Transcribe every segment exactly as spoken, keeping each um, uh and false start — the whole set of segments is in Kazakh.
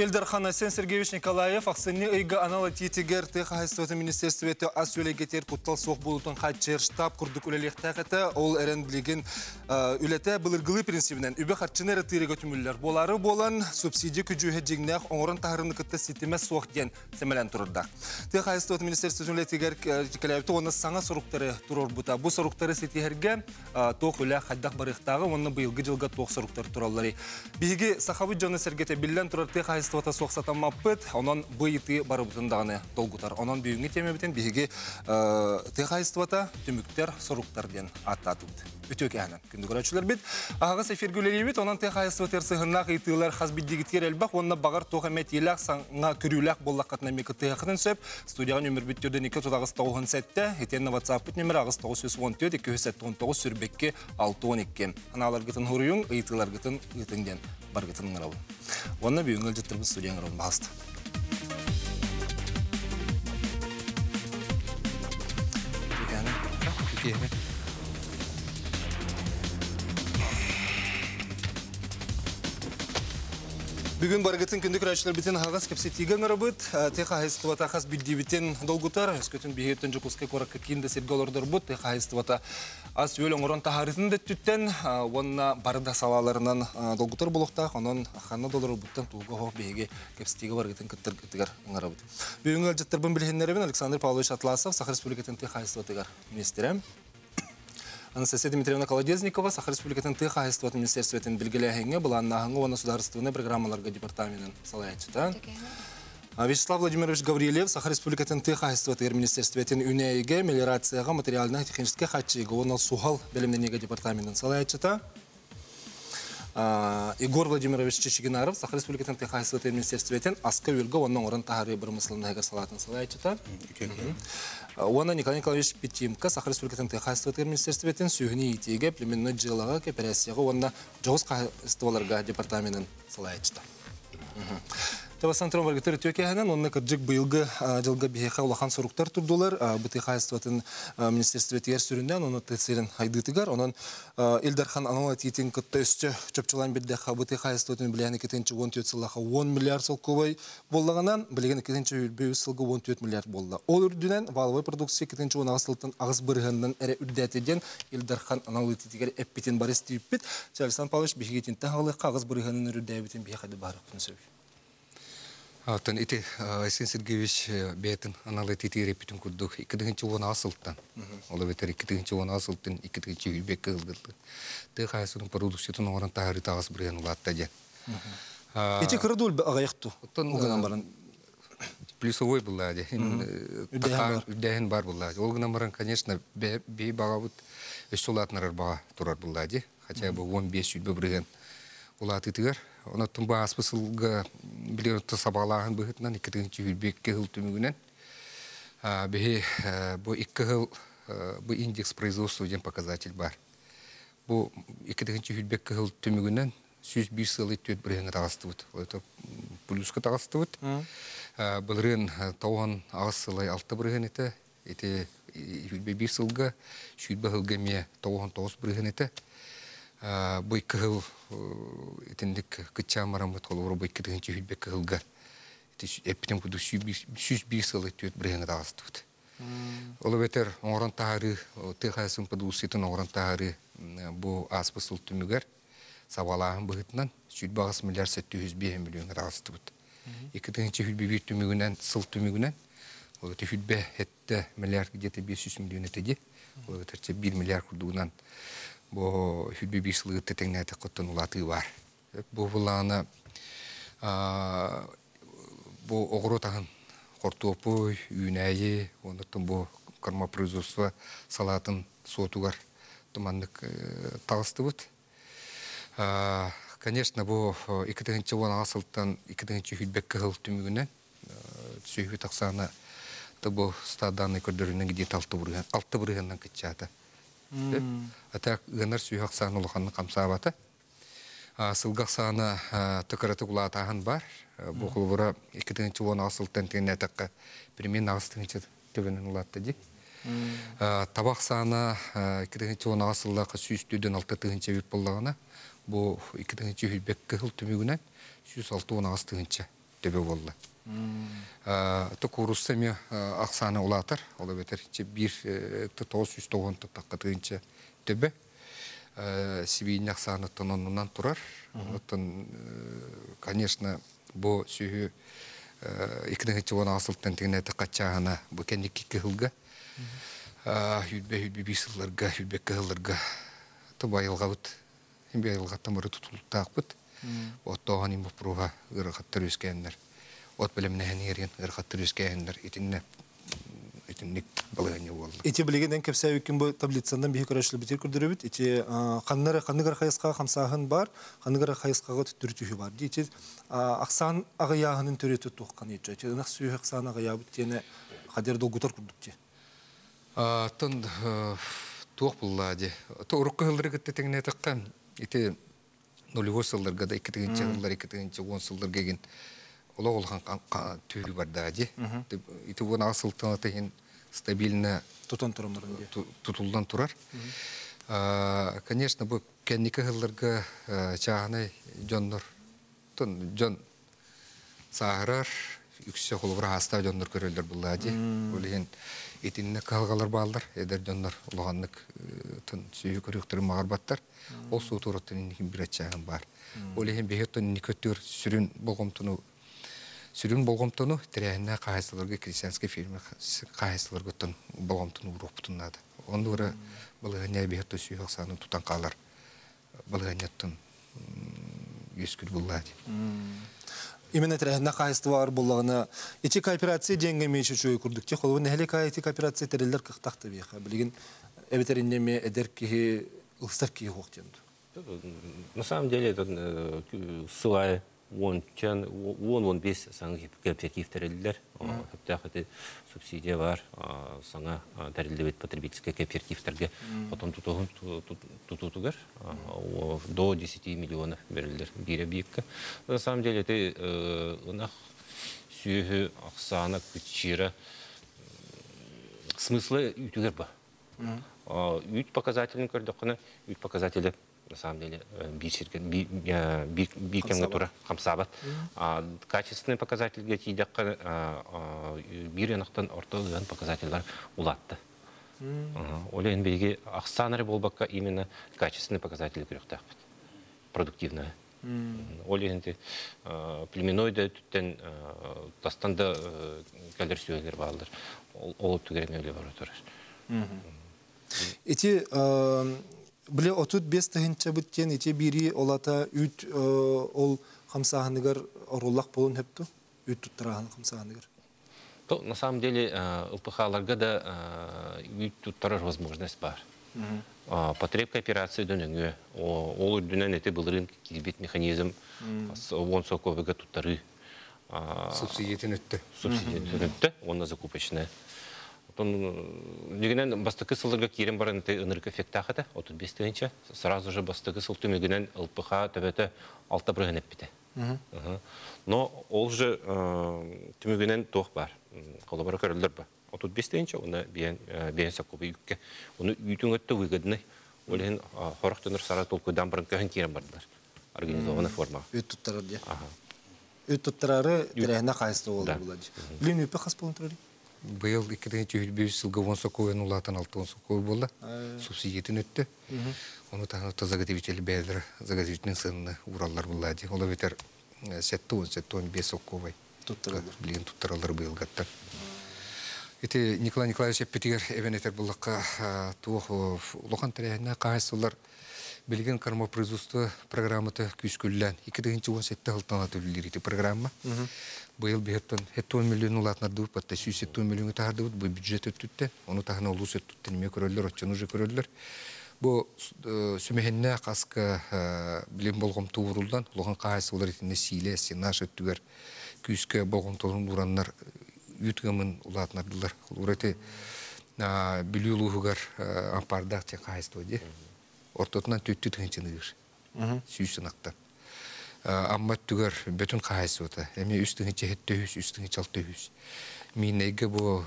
Эльдархан Асен Сергеевич Николаев аксыны ыйга аналитикер Техасовата министерствете ас үлегетер куттал соқ болутун хатчер штаб курдук үлелектагыта ол эрендлиген үлете былыргылы принцибинен үбе хатчынер тырыга түмүллөр болары болан субсидия күжүһе жигнах оңорон тахырыны кытта ситеме соқ ден семелен турда. Техасовата министерствете үлетигер Николаевты оны саңа соруктары турор бута. Бу соруктары ситихерге тоқ үле хаддак барыктагы оны быйылгы жылга тоқ соруктар тураллары. Биги сахабы жаны сергете билен турар Техас Ствата соқсатан маппыт, онон бұйыты барыбытындағыны толгутар. Онон бүйінгі темебітен бігі Техайствата түміктер соруқтарден аттатуд. Өтөк әнін. Күнді көрәтшілер бит. Ағыз эфиргілері бит, онон Техайствата ерсығынақ итылар қазбиддегіткер әлбақ, онына бағар тоқамет елақ саңа күріләқ боллаққатына мекі тияқытын сөп. Студияға нөмір бүттірден екі тұтағыз тоғын сәтті, етенні WhatsApp бүт нөмір ағыз тоғыз жүз он төрт екі жүз он тоғыз сүрбекке алты он екі. Аналар гытын хұрыйың, итылар гытын гытынден бар гытын ғырауын. Онына бүйіңіл жеттірбін студияң ғырауын бағысты. Бүгін барғытын күнді күрәшілер бітін ағас кәпсетеген ғырабыт. Техайствата қас білді бітін долгутар. Өскөтін бейеттін жүкіске қораққа кейінді сергалордар бұд. Техайствата ас өлің ұрын тахарытын да түттен. Онына барда салаларынан долгутар болуқта. Онын қанна долары бұттан туылға хоқ бейге кәпсетегі барғытын күттір күттігер ғырабыт. Бүгін әлжеттірбін білгендерімен Александр Павлович Атласов, Сахар Республикатын Техайстватығар министері. Анастасия Дмитриевна Колодезникова, Сахар Республикатын Техайстватын министерстветін білгіләхенге, бұланнағыңы оны сударыстығыны программаларға департаментін салаятчыта. Вячеслав Владимирович Гаврилев, Сахар Республикатын Техайстватын министерстветін үнәйге, мелиорацияға, материалына, техническе хатчыға, оны сухал бәлімденеге департаментін салаятчыта. Игорь Владимирович Чечигинаров, Сахар Республикатын Техайстватын министерстветін асқа өлгі, оның орын тахары бір мысылында әгер салатын салаятчыта. Оны Николай Николаевич Петимка, Сахар Республикатын Техайстватын министерстветін сүйіні етеге, племенной джилаға, кооперацияға, оны жоғыз қайыстываларға департаментін салаятчыта. Табасан тұрым варгетері төкеғанан, оны кірджік бұйылғы жылға бейхе олақан соруқтар тұрдылар. Бұ Техайстватын министерстветі ер сүрінден, оны тәсерін хайдытығар. Онын Эльдархан аналитетін күтті үсті чөпчілан бірдеға бұ Техайстватын білген екетінші он төрт сылаға он миллиард сыл көбай болдағанан, білген екетінші үлбеу сылғы он төрт миллиард болды. Ол үрдінен валовой продукция екетінші он ағысылтын ағыз бірғандан әрі үрдәтеден Эльдархан аналитетігер әппетен бар істейіппет. Александр Павлович бігетін тағылыққа ағыз бірғанын үрдәбетін бейхады барықпын сөй. Атын ити Асен Сергеевич бетин аналитики репетин курдук икидинчи он асылтан. Ола бетер икидинчи он асылтан икидинчи үйбек кылгылды. Техасынын продукциятын оран тагыры тагыс бирен улатта же. Ити кырдул агаякту. Огынан баран плюсовой булла же. Үддәһен бар булла. Олгынан баран, конечно, бей багабыт өсөлатнар бага турар булла же. Хотя бы он беш үйбе бирен улаты тигер. Оны тұмба аспысылға білер ұтты сабағалағын бұғытынан икідігінші үлбекке ғыл түмігінен. Бұл екі ғыл бұл индекс производства ден показатель бар. Бұл икідігінші үлбекке ғыл түмігінен жүз бир сылы төт бірген тағасты бұд. Это плюсқа тағасты бұд. Бұл рен тауған ағыз сылай алты бірген еті. Еті үлбе бір сылға шүйдбі ғылға ме тауған тоғыз бірген еті. Бұл екі ғыл етіндік күтча марамыт қолы ұры бұл екі дегенше үлбек ғылға. Әппетен күді жүз бир сылы төт біргені тағасты бұд. Олы бәтер оңыран тағары, Техасын продукциятын оңыран тағары бұл аспы сыл түмігер сабалағын бұғытынан жүз бағыс миллиард сәтті жүз бес миллион тағасты бұд. екі дегенше үлбе бір түмігінен, сыл түмігінен, ол бәтер үлбе әтті миллиард где-то бес жүз миллион әтеде, ол бәтерче бір миллиард күрдуғынан Бо хүлбе бисылығы тетеңнәті құттын ұлаты бар. Бо бұлағына бо оғыру тағын қортуопы, үйнәйі, оныттың бо қарма производство салатын сотуғар тұмандық тағысты бұд. Конечно, бо екі дегенче он асылттан екі дегенче хүлбек қығыл түмігінен сөйбі тақсаны бо стаданный көрдерінен гедет алты бұрғаннан кетчаты. Атак гынар сүйақ сағын ұлықанны қамсабаты. Сылғақ сағына тұқыраты құлатағын бар. Бұқыл бұра екі дегенче он асылттан тегін әтіққа перемен ағыстығыншы төбенің ұлатты дек. Табақ сағына екі дегенче он асыллақы сүйістүйден алты дегенче өп болдағына бұл екі дегенче үлбек қығыл түмігінен жүз алты он ағыстығыншы төбе болла. То курустами ақсаны улатыр, ола бетер бир тоғыз жүз тоғыз таққатығынша төбе. Сибейін ақсаны тононынан тұрар. Конечно, бұл сүйі икідіңінші оны асылттан тегіне таққатчағына бұл кәндік кіғылға. Хүлбе-хүлбе бейсілерге, хүлбе кіғылырға байылға бұд. Байылға тамыры тұтылықтақ бұд. От тоған имбі бұруға ғырқаттыр өскәйінлер. От білімнәген ерген ғырқаттыр өскәйінлер. Етінне итинник балыганы болды. Эти билигенден кепсә үкем бу таблицадан бихи көрәшле битер күрдерә бит. Эти ханнары ханныгар хайыска хамсаһын бар, ханныгар хайыскага төртүһү бар. Эти аксан агыягынын төрөтү туккан эти. Эти нах сүйе аксан агыя бит тене хадер долгутар күрдүк те. А тон тук буллади. Торук кылдыры кетте теңне таккан. Эти нулевой сылларга да икитинчи жылдар икитинчи он сылдар кеген ола олған түйі бар дади. Ити бұны асылтына теген стабильно тұтылдан тұрар. Конечно, бұл кәнекі ғылларға чағаны жоннор, жон сағырар, үксе қолыбыра аста жоннор көрелдер бұл дади. Олеген етініне қалғалар балдар, едер жоннор ұлғанлық сүйі көректері мағар баттар. Ол су тұрыттың бір әтчағын бар. Олеген бейеттің никөттер сүрін болғымтыны Сүрін болғымтыны тірәйінна қағайсыларға крестьянский фирма қағайсыларға тұн болғымтыны ұруқ бұтынады. Онды ұры бұлығын әбиетті сүйі ақсанын тұтан қалар. Бұлығын әттін өскіл бұллады. Именно тірәйінна қағайсты бар бұлығына еті кооперация денге мейші жойы күрдікте. Қолуын әлі қайеті кооперация тәрелер қықтақты бейқа. Білген әбетерінде ме әдер кейі, ұлыстар кейі қоқтенді. На самом деле, это ссылая он он бес саңғы кооператив тәрелдер, хәптәқеті субсидия бар, саңа тәрелдебет потребительский кооперативтерге потом тутутугар до десяти миллионов берілдер бире бейікке. На самом деле, это ұнақ сүйі ақсаны күтчері смыслы үйтігер ба. Үйт показателін көрдіқіні, үйт показателі на самом деле биркемге тура хамсабат. Качественный показатель гетидек бир янактан ортоган показательлар улатты. Олен беге аксанары болбакка именно качественный показатель күрөктак. Продуктивная. Оленте племенной да түттен тастанда калер сөйлер балдар. Ол түгәрмеле бар турар. Эти Біле отут бес тағынша бүттен, ете бири олата үт ол қамсағанығыр орулақ болын өпті? Үт тұттырағын қамсағанығыр? На самом деле, ЛПХ-ларга да үт тұттырар возможность бар. Потреб кооперации дөніңі, ол үрдінен әте бұлырын келбет механизм, он соковыға тұттары. Субсидиятын өтті. Субсидиятын өтті, онна закупочная. Дегенен бастықы сылдырға керен барын ынырық эффект ақыды, отыз бес тігінші. Сразу же бастықы сыл түмегінен ЛПХ төбеті алта бірген әппіді. Но ол же түмегінен тоқ бар, қолабара көрілдір бар. отыз бес тігінші, оны бейін саққобы үйікке. Оны үйтің өтті өйгідіні, олеген қорық түнір сара толқыдан барын көхін керен бардылар. Организованный форма. Үт тұттырар де. Үт тұттырары тірәйіне қайысты олар болады. Білін өпі қас болын тұрары? Быйыл икидинчи беш жылга он соковен улатан алты он соковы болды. Субсидиятын өтті. Оны тағына заготовитель бәдір, заготовительдің сынны ураллар болады. Ола бетер сәтті он, сәтті он бес соковай. Білген тұттыралар быйыл ғаттар. Эти Николай Николаевич Петигер эвенетер бұлаққа туық ұлған тәрәйіне қағайсылар білген кормопроизводство программаты күскүллән. икидинчи он сетте ғылтана төлілер еті программа. Быйыл бехеттен он миллион улатнар дуб, потта сүйсет он миллион тахар дуб, бу бюджет өттүттен, оны тахана улус өттүттен неме көрөллөр, отчан уже көрөллөр. Бу сүмехенне қасқа білем болғым туырулдан, олған қағайсы олар етінде силе, сенаш өттігер, күйіске болғым туырын ұраннар үйтгімін улатнардылар. Олар білі ұлығығар ампардақ те қағайсы өйде. Ортотынан төтті түгенчені кір, сүйсін ақтан. Аммат түгер бөтін қағайсы өті. Әме үстіңі чехет төхіс, үстіңі чал төхіс. Мен әйгі бұл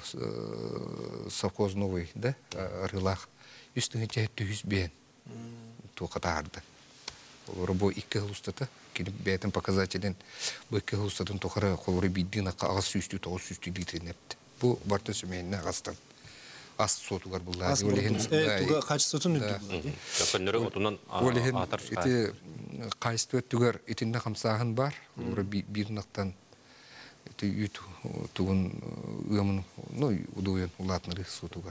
совхоз новый, рылақ. Үстіңі чехет төхіс бен. Туқата арды. Олары бу икки хылустата, килип бәйтін показателен бу икки хылустатын тохары қолыры биддин ақа ағыз сүйісті, тоғыз сүйісті литрин әпті. Бу барты сөмейінне ағыстан. Ас сотугар булла. Ас туга качествотун үлдү. Көннөрө отунан атар. Ити кайсты өттүгөр итинде камсагын бар. Олары бир нактан ити ют тугун ыымын, ну, удуен улатныры сотугар.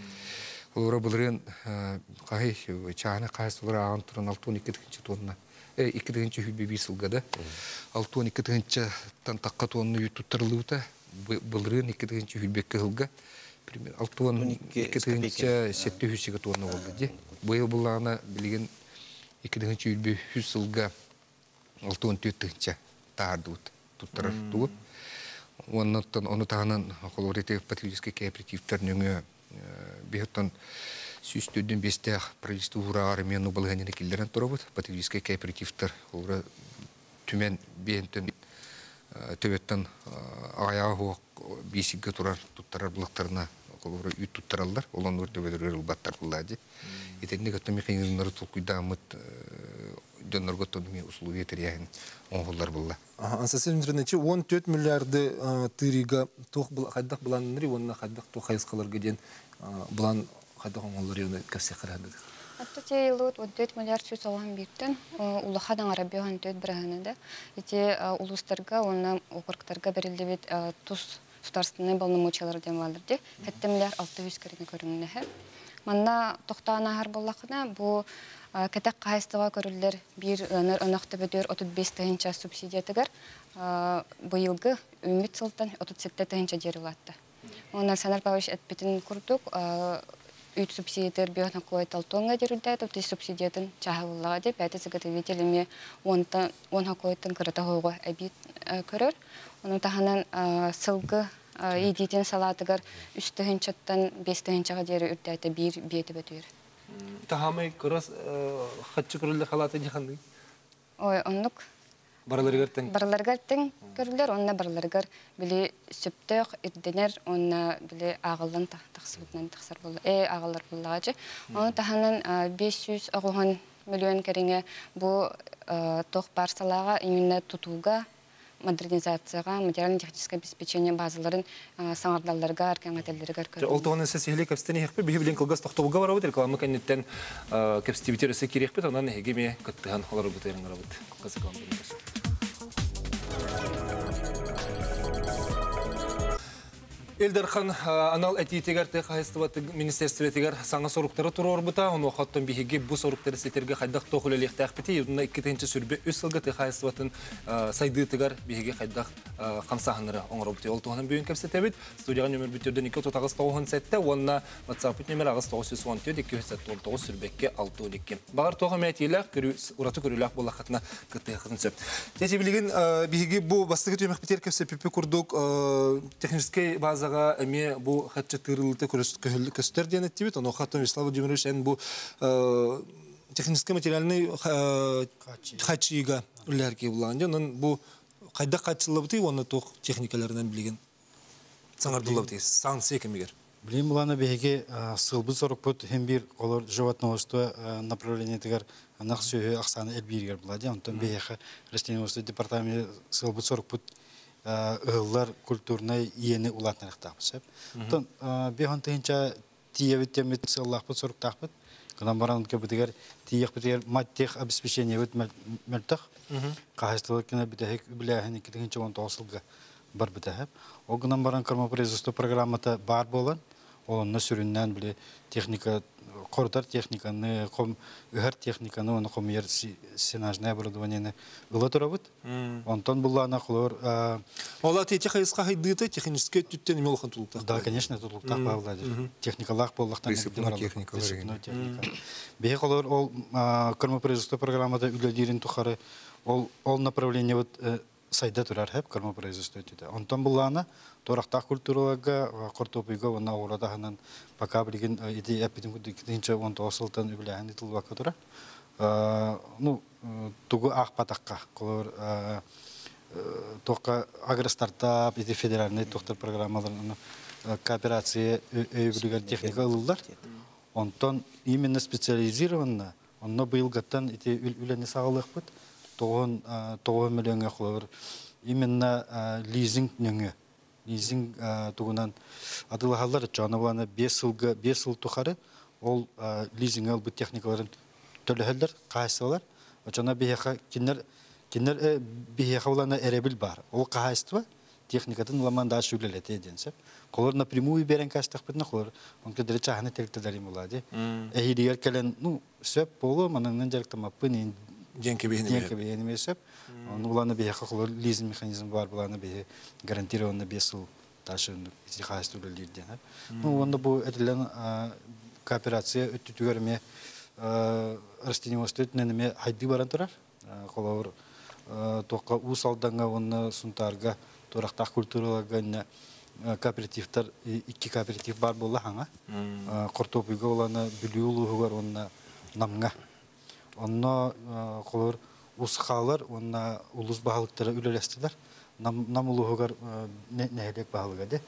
Олары булрын кай чаны кайсылар агын туран алтын икки тонна. Э икки хүлбе бисылгада. алтын икки тан такка тонна ют туттырылыута. Булрын икки хүлбекке хылга. Пример алтын икки сетте хүсеге тонна болды де. Быйыл буллана билген икки хүлбе хүсылга алтын төттүнчө таардыт туттырар туу. Оннан оны тагынан колорите патриотический кооперативтер нөңө бехтон сүстүдүн бесте правительство армияны болгонене килдерен турабыт. Патриотический кооперативтер олар түмен бентен төбеттен аяғы бесикке турар туттарар булактарына колоры үй туттаралар. Олон өртөбөлөр баттар буллади. Этенде гатта механизмдары толкуйдамыт дөннөргө тонми услуги теряген оңголлар булла. Ансасы интернетчи он төрт миллиарды тырига тох бул кайдак буланныры, онна кайдак тох хайскаларга ден булан кайдак оңголлар юны кепсе карады. Атта тейлут он төрт миллиард сүз алган биктен улахадан арабиян төт бирәһенендә. Ите улустарга, онна округтарга берилдебит тус государственный полномочиялар ден валдырды. Хәтта миллиард алты йөз керене көрүннәһе. Манна тохтана һәр буллакына бу кәтәк кайстыга көрүлләр бир анакты бөтөр отуз беш тыгынча субсидия тегәр быелгы үмит сылтан отуз жети тыгынча жерилатты. Оннан Санар Павлович әтпетин курдук үт субсидиятер бьётна койт алтонга жерилдә тот субсидиятын чаһаллага дип әтә заготовителеме онта он хакойтын кырата хойго әбит көрөр. Оны таханан сылгы идитин салатыгар үч тыгынчаттан беш тыгынчага жери үрдәтә бир бети бөтөр. Тахамай кырас хатчы көрүлдө халаты жаханды. Ой, онлук. Бараларыгар тең. Бараларыгар тең көрүлөр, онна бараларыгар били сөптөк ирденер, онна били агылдан таксыбытынан таксар болду. Э агалар буллагачы. Оны таханан беш жүз миллион кереңе бу тох парсалага именно тутууга, модернизацияга, материально-техническое обеспечение базаларын саңардалларга, аркан отеллерге көрүлөр. Ол тоғаны сәсихиле кәпстені хекпе, бейі білен кылғас тоқтауға бара бұд, рекламы кәнеттен кәпстивитері сәкер хекпе, тағынан егеме күттіған олар бұд ерін ғара бұд. Қылғасы қалам бұд. Элдерхан анал әтиетегер тек хайстываты министерстветегер саңа соруктары тұру орбыта, оны оқаттан бейге бұ соруктары сетерге қайдақ тоқыл әлек тәқпеті, ердіна екі тәнші сүрбе өз сылғы тек хайстыватын сайдытығар бейге қайдақ қамсағыныры оңыр обыты. Ол туғанын бүйін кәпсі тәбет, студияға нөмір бүтерден екі тұтағыз тоғын сәтті, онына WhatsApp нөмір ағыз тоғыз жүз он төрт екі жүз он тоғыз сүрбекке алты он екі. Бағар тоғы мәтейләқ, ұраты көріләқ бұл ақытына күтті қытын сөп. Тәте білеген бейге бұ бастығы төмек бітер кәпсі пепе күрдік технический базаға әме бұ қатшы тырылыты көстер ден әттебет. Оны Хаттон Вячеслав Владимирович ән бұ технический материальный қатшыға үләрге бұлағын. Оның бұ қайда қатшылы бұты, оны тоқ техникаларынан білеген саңардылы бұты, саңсы екемегер. Білейм бұланы бейге сылбы сорық бұд, hem bir олар животноводство направление тегер нақ сөйі ақсаны әлбейгер бұлады. Онтан бейхі растениеводство департаменті сылбы сорық бұд ығылар культурной иені улатнарық тақпыз. Онтан бейхан тыгынча тиевет темет сыллақ бұд сорық тақпыз. Қынан баран көбітігер тиек бітігер маттех обеспечение бұд мәлтақ. Қағыстылық кені бітәхек үбіләхін тыгынча он тоғыз бар бітәхеп. Оғынан баран кырма производство программата бар болан. Олонна сүріннен біле техника, қордар техниканы, үхар техниканы, оны қомер сенажное оборудованияны ұлы тұрабыд. Онтан бұллана құлыр... Ола тете қайысқа хайдыйты технический түттен еме олқан тұлықтақ? Да, конечно, тұлықтақ бағыладыр. Техникалақ болдақтан... Присыпной техникалар. Бейі құлыр ол кырма производство программата үлелерін тұқары, ол направление сайда тұрар хәп кырма производство өтеді. Онтан бұллана Торақтақ культураларға, Қортопыйға, оны ауырадағынан пока білген еде әппетін күдікінше он тоғыз сылтан үбіләғін етілі бақы тұра. Тұғы ақ патаққа, қолыр тоққа агростартап, еде федеральный тоқтар программаларын кооперация өйбілген техника ұлылар. Онтан именно специализированно Онно быйыл гаттан ити үләне сағылық бұд. тоғыз миллионға қолыр. Именно лизинг нөңі. Лизинг туғынан адылағалар жаны боланы бес жыл тұқары ол лизинг ал бұд техникаларын төлі қайсылар. Жана бейеқа кенер бейеқа оланы әребіл бар. Ол қайсытыва техникатын ламан да шүлелеті еденсіп. Қолыр напрямую берен кастық бітіні қолыр. Он кедері чағаны тәліктелерім болады. Әйдегер кәлін, ну, сөп болу, маныңнан жарықтам аппын, денке бейінеме сөп. Оланы бейеқа қолыр лизинг механизм бар, бұланы бейе гарантированно бес жыл ташын қайсты өлелерден. Онда бұл әтілен кооперация өттітігерме растениевостық нәнеме хайды баран тұрар. Қолауыр тоққа ұс алданға, оны сұнтарға, торақтақ культураларға кооперативтар, икки кооператив бар болы хаңа. Қортопыға оланы бүлі ұлығығар, оны намға. Оны қолауыр ұс қалар, оны ұлыз бағалықтары үлелестілер. Нам ұлығығар нәйелек бағалыға де.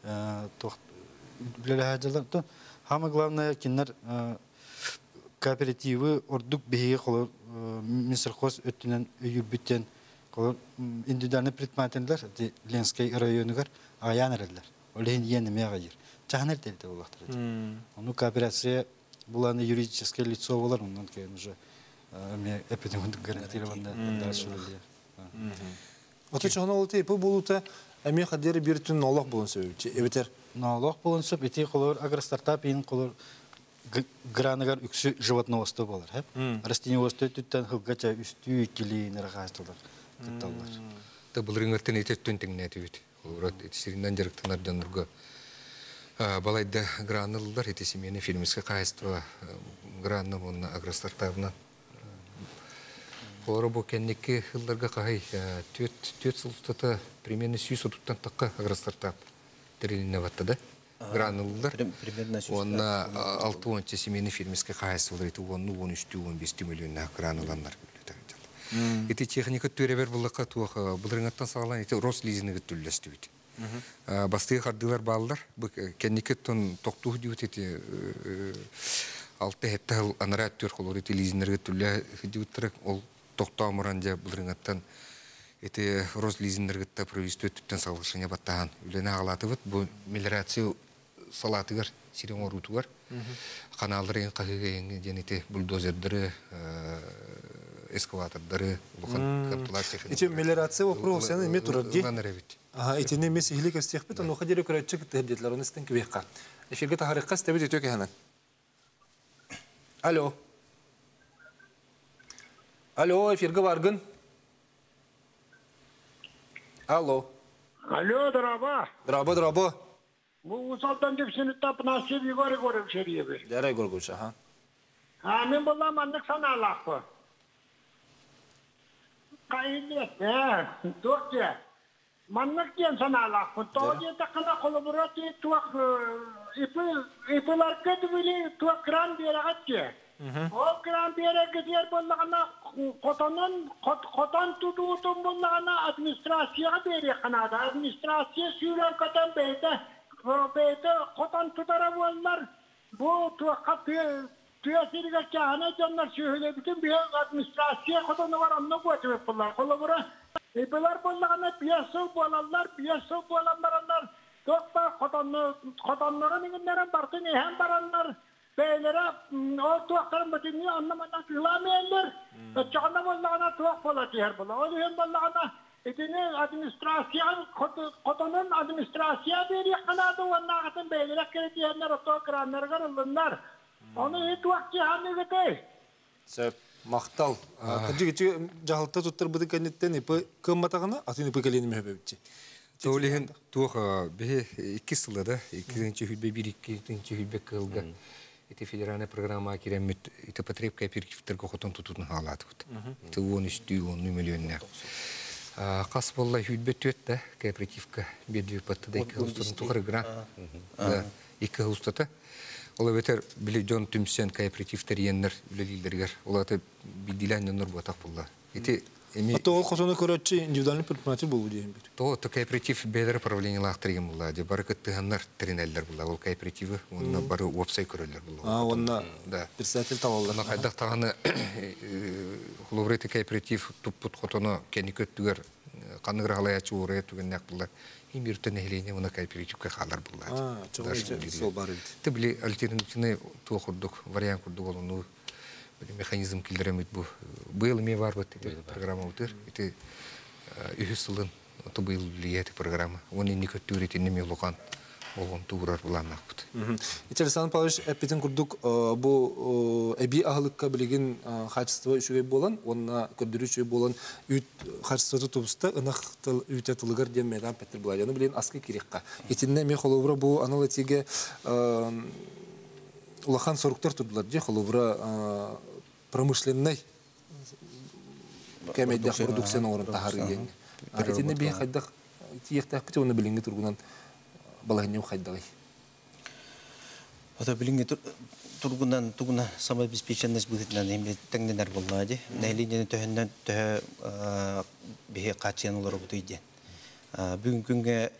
Үлелі әжелер. Хамы главное, кенер кооперативы ордук бейге қолар Минсельхоз өттінен үйір бүттен индивидуальный предпринимательдер Ленский районыгар аян әрелер. Олеген енеме ағайыр. Чағын әртелді олақтыр. Оны кооперация бұланы юридическое лицо болар, ондан кейін уже эпидемиологик гарантированный дәршілі. Оты чағын олы тейпі болута әме қадері бір түн налог болын сөйбі? Әбетер? Налог болын сөйбі, еті қолар агростартап ең қолар граныгар үксі животновосты болар. Растениевосты түттен хылғача үсті келейінер ғастылар. Да бұл рыңғаттен ететтен теңіне әтебет. Сириндан жарықтан арданырға балайды гранылылар, еті семені фильміске қайыстыва гранны мұнна агростартабына. Олары бұл кәннекі ғылларға қағай төт сылыстата примерно сүйіс отуттан таққа агростартаб дәреліне баттады. Гранылылар. Онна алты он семейный фирмеске қайсы олар еті он он үш он бес миллионна граныланлар. Эти техника төребер бұлыққа туаққа бұлырыңаттан сағалан еті Рослизинығы түлләсті өйті. Бастығы қардылар балылар, кәннекі тон тоқтуғы дейіт еті алты әтті ғыл анара әттер қолыр еті лизинерге түллә дейіттірік, ол тоқтау мұранжа бұлырыңаттан еті Рослизинергітті провисті өттіптен сағылшыне баттаған. Үлені ағалаты бұд, бұл мелиорация салатығар, сирен орутығар. Қаналыр ең қағыға ең денеті бульдозердері, эскаватордары, бұқан қаптылар техника. Эти мелиорация вопросы, сені ме тұрады? Эти не месі хилік өстек бет, оны қадері көрәтші күтті әбдетлер, оны істен кебеққа. Эфирге тағарыққа стәбет өтек әхінен. Алло. Алло, эфирге барғын. Алло. Алло, драба. Драба, драба. Бұл ұсалдан депсені тапынасы Егор Егорович Шерьеве. Дәрі Егоргович, аха. А, мен болам андық саналақ қы. Қайылет, ә, доқты. Маннық кен саналақ қы. Тоғы тақына қолы бұрат е туақ ипылар көті білі туақ кран берағат ке. Ол кран берегі дер болағына қотан тұтуытын болағына администрацияға бере қанады. Администрация сүйрен көтен бейді. Бейді қотан тұтара болылар. Бұл туаққа түйесірге кәхіне жанлар сүйелі бүтін бейін администрация қотаны бар анна көтіп болар. Қолы бұры. Ипылар болағына биясыл болалар, биясыл боланларынлар. Тоқта қотанлары неңіндерін бартын ехен баранлар. Бейлері ол туаққарын бүтінні анламадан күйламейінлер. Өтчіғанда болағына туақ болады ер бола. Ол ехен болағына етіне администрациян, қотанын администрация бері қанады, оның ағытын бейлері кереті ернер отоо кранларға ұлынлар. Оны ет туақ жиғаны өтей. Сөп, мақтал. Қыджы-кечі жағылта тұттыр бұды кәнеттен епі кім батағына, атын епі кәлені мөбе өтчі. Тоғылеген туға бе екі сылада, екінші хүлбе бір екінші хүлбе қылға. Это федеральная программа керемет, это потреб кооперативтерге хотон тутутун халаты вот. Это он үстү он миллионнар. Кас болла хүлбе төт да кооперативка бедви патта да екі хустатын тухары гран. Да, екі хустата. Ола бетер билион түмсен кооперативтер яннер үлелилергер. Олаты бидилен нор ботак булла. Ити эми Ато ол хосоны көрөтчү индивидуальный предприниматель болу дейм бир. то то кооператив бедер правление лахтырган булла. Же баракыттыганнар тренерлер булла. Ол кооперативы онна бары вебсайт көрөлөр булла. А, онна да. председатель табаллар. Ана кайдак таганы хуловрете кооператив туппут хотоно кеникөттүгөр каныгыр халаячы урэ түгеннәк булла. Имиртен эхлене мына кооперативке халар булла. А, чоңгы сол бар иде. Ты били альтернативный туохурдук, вариант курдук олуну механизм килдеремит бу. Быйыл ме бар бит программа утыр. Ити үһүсүлүн то быйыл лиет программа. Оны не көттүрөт неме лукан. Олон туурар буланак бит. Ити Александр Павлович эпитен курдук бу эби ахлыкка билеген качество үшүгө болон, онна көдүрүчү болон үт качество тубуста ынак үтө тылыгар демеден Петр Буладяны билен аскы кирекка. Итинне ме холовра бу аналитиге улахан соруктар турдулар же холовра промышленный кемейдах продукцияны орын тахарыген. Итинне бе хайдах тиектак бит оны биленге тургунан балагынын хайдагы. Ото биленге тургунан тугуна самообеспеченность быгытынан эми теңденер боллады. Нәйлинен төһөннән төһө бе качыянлар бутыйды. Бүгүн күнгө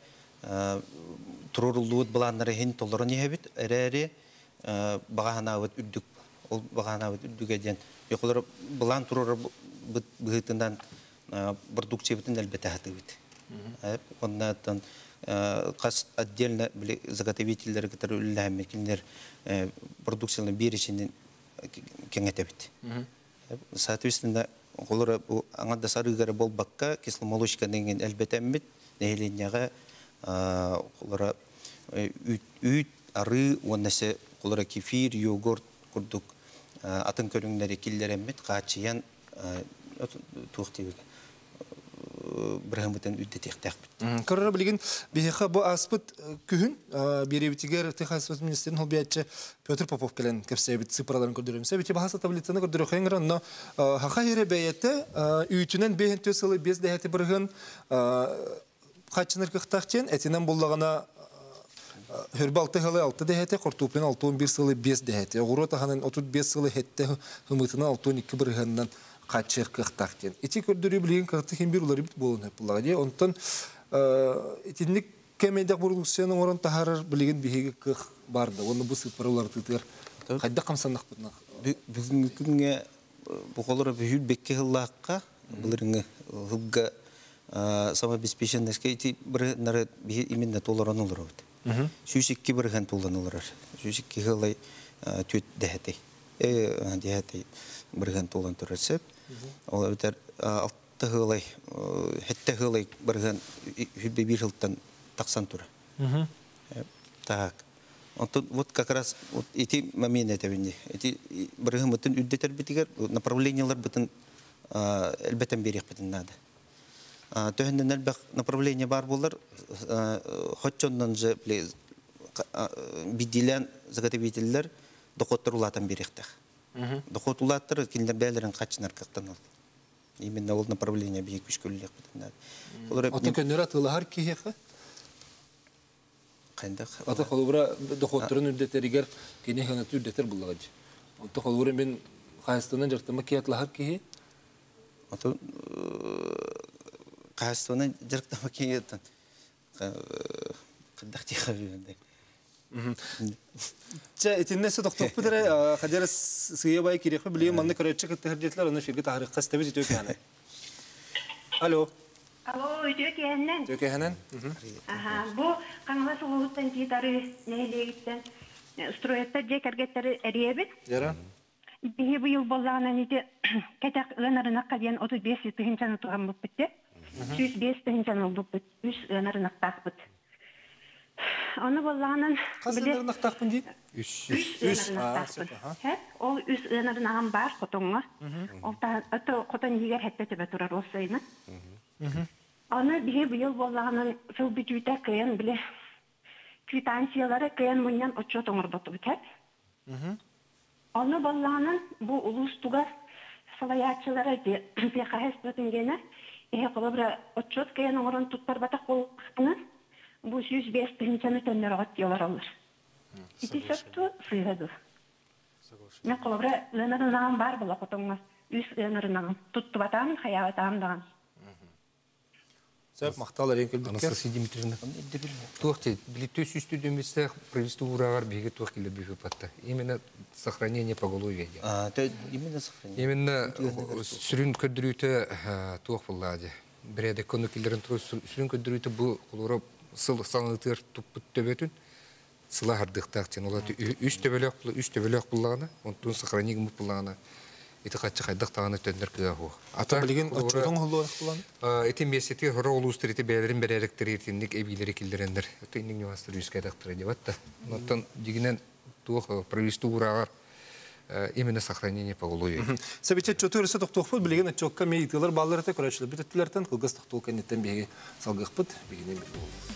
турурулуут баланнары хин толорон ебит, эрере баганабыт үддүк. Ол баганабыт үддүгеден йоколор балан туруру быгытынан продукциябытын элбете хатыбыт. Оннан кас отдельно заготовительдер, которые улләмекилер продукцияны беришинен кеңетебит. Соответственно, олар аңа сарыгары болбакка кисломолочка деген элбетемит, нәйлинеге олар үт ары оннасы олар кефир, йогурт курдук атын көрүңнәре киллеремит, качыян туктыбык. Брахматан үддетектак. Көрөр билген бихе бу аспыт күһүн беребитигер техас министрин холбиятчы Петр Попов келен кепсебит цифрларын көрдүрөмсө бити бахаса таблицаны көрдүрө хенгер но хака ере бейете үтүнөн бехен төсөлү без дехети бирген качыныр кыктактен этинен буллагана Хөрбалты халы алты дехете, кортупен алтын бир сылы без дехете. Огурота ханын отут бес сылы хетте хымытына алтын iki биргеннен качыр кыктактен. Ити көрдүрү билген кырты хем бир улар бит болун булага де. Онтон итинник кемейдек продукциянын орун тахарыр билген биһиги кых барды. Оны бу сыпырылар тытыр. Кайда камсандык бутна. Бүгүнкү күнгө бу колор бүһүл бекке хыллакка булырыңы хылга самообеспеченностьке ити бир нары би именно толорон олор бит. Сүйсикки бирген тулданылар. Сүйсикки хылай төт дехете. Э дехете бирген тулдан төрөсөп, ол битер алты хылай, хетте хылай бирген хүббе бир хылтан таксан тура. Так. Вот как раз вот эти моменты это эти бирген бүтүн үддетер битигер направлениялар бүтүн элбетен берек бүтүн надо. Төһөндөн элбек направление бар булар, хотчоннан же бидилен заготовительлер докотурулатан беректер. Докотулаттыр киндер бәлерин качынар кыктан ал. Именно ол направление бийик күчкөллек бүтүн. Олар аты көнөр атылар киһе. Кайдак. Аты холбура докотурун үддетеригер кине хана үддетер буллагы. Аты холбура мен Кайстандан жактыма киятлар киһе. Аты Кайстандан жактыма киятан. Кадакти хавенде. Ча этиннесе доктор пидере хадер сыйбай кирек билем манны көрөчү кеттерлер аны фирге тарих кастабыз итөк яна. Алло. Алло, итөк яна. Итөк яна. Аха, бу каңга сулуттан титары нелегиттен строятта жекергеттери эребит. Жара. Бие быйыл боллагана нете кетак ынарына каден отуз беш тыгынчаны турган болуп битти. жүз беш тыгынчаны болуп бит. үч ынарына такпыт. Аны боллаганын Касындарына тактын дейт? үч үч ол үч ынарына бар котоңга. Ол та аты котон егер хеттете турар болсойна. Аны бие быйыл боллаганын сыл бүтүтө кыйын биле квитанциялары кыйын мындан отчет оңорботу бит. Аны боллаганын бу улустуга салаячылары де пехас бүтүнгене э колобра отчет кыйын оңорон туттар батак болгону бу жүз беш тыгынчаны төннөр ат ялар алар. Ити сөпту сыйгаду. Мен қолабыра ленарынаған бар бұла қотыңға. Үс ленарынаған. Тұтты батамын, хая батамын даған. Сөп мақталар ең келбіккер. Анастасия Дмитриевна. Туахте, билету сүсті дөместі провести урағар беге туах келі бүйфі патта. Именно сохранение поголовья. Именно сохранение. Именно сүрін көдірүйті туах бұлладе. Бірәді көні келдерін тұру сүрін көдірүйті бұл қолыры сыл санытыр тұппыт төбетін сыла ардықтақтен. Олады үш төбелек бұллағына, онтың сохранение мұп бұллағына. Это хотя хайдах тағаны төндер кіға хуқ. Ата білген отчетың ғылу орақ бұланы? Это месте хоры олустыр, это бәлерін бәрәріктір ертіндік әбейлері келдерендер. Это иннің нюанстыр үйіске әдақтыр әдеватта. Оттан дегенен туық провести урағар именно сохранение по голове. Сәбетет чөтірісі тоқтуқ бұд, білген отчетқа мейтілер балларыты көрәшілі бітеттілерден қылғыз тоқтуық әнеттен беге салғық бұд, бегенен білді болды.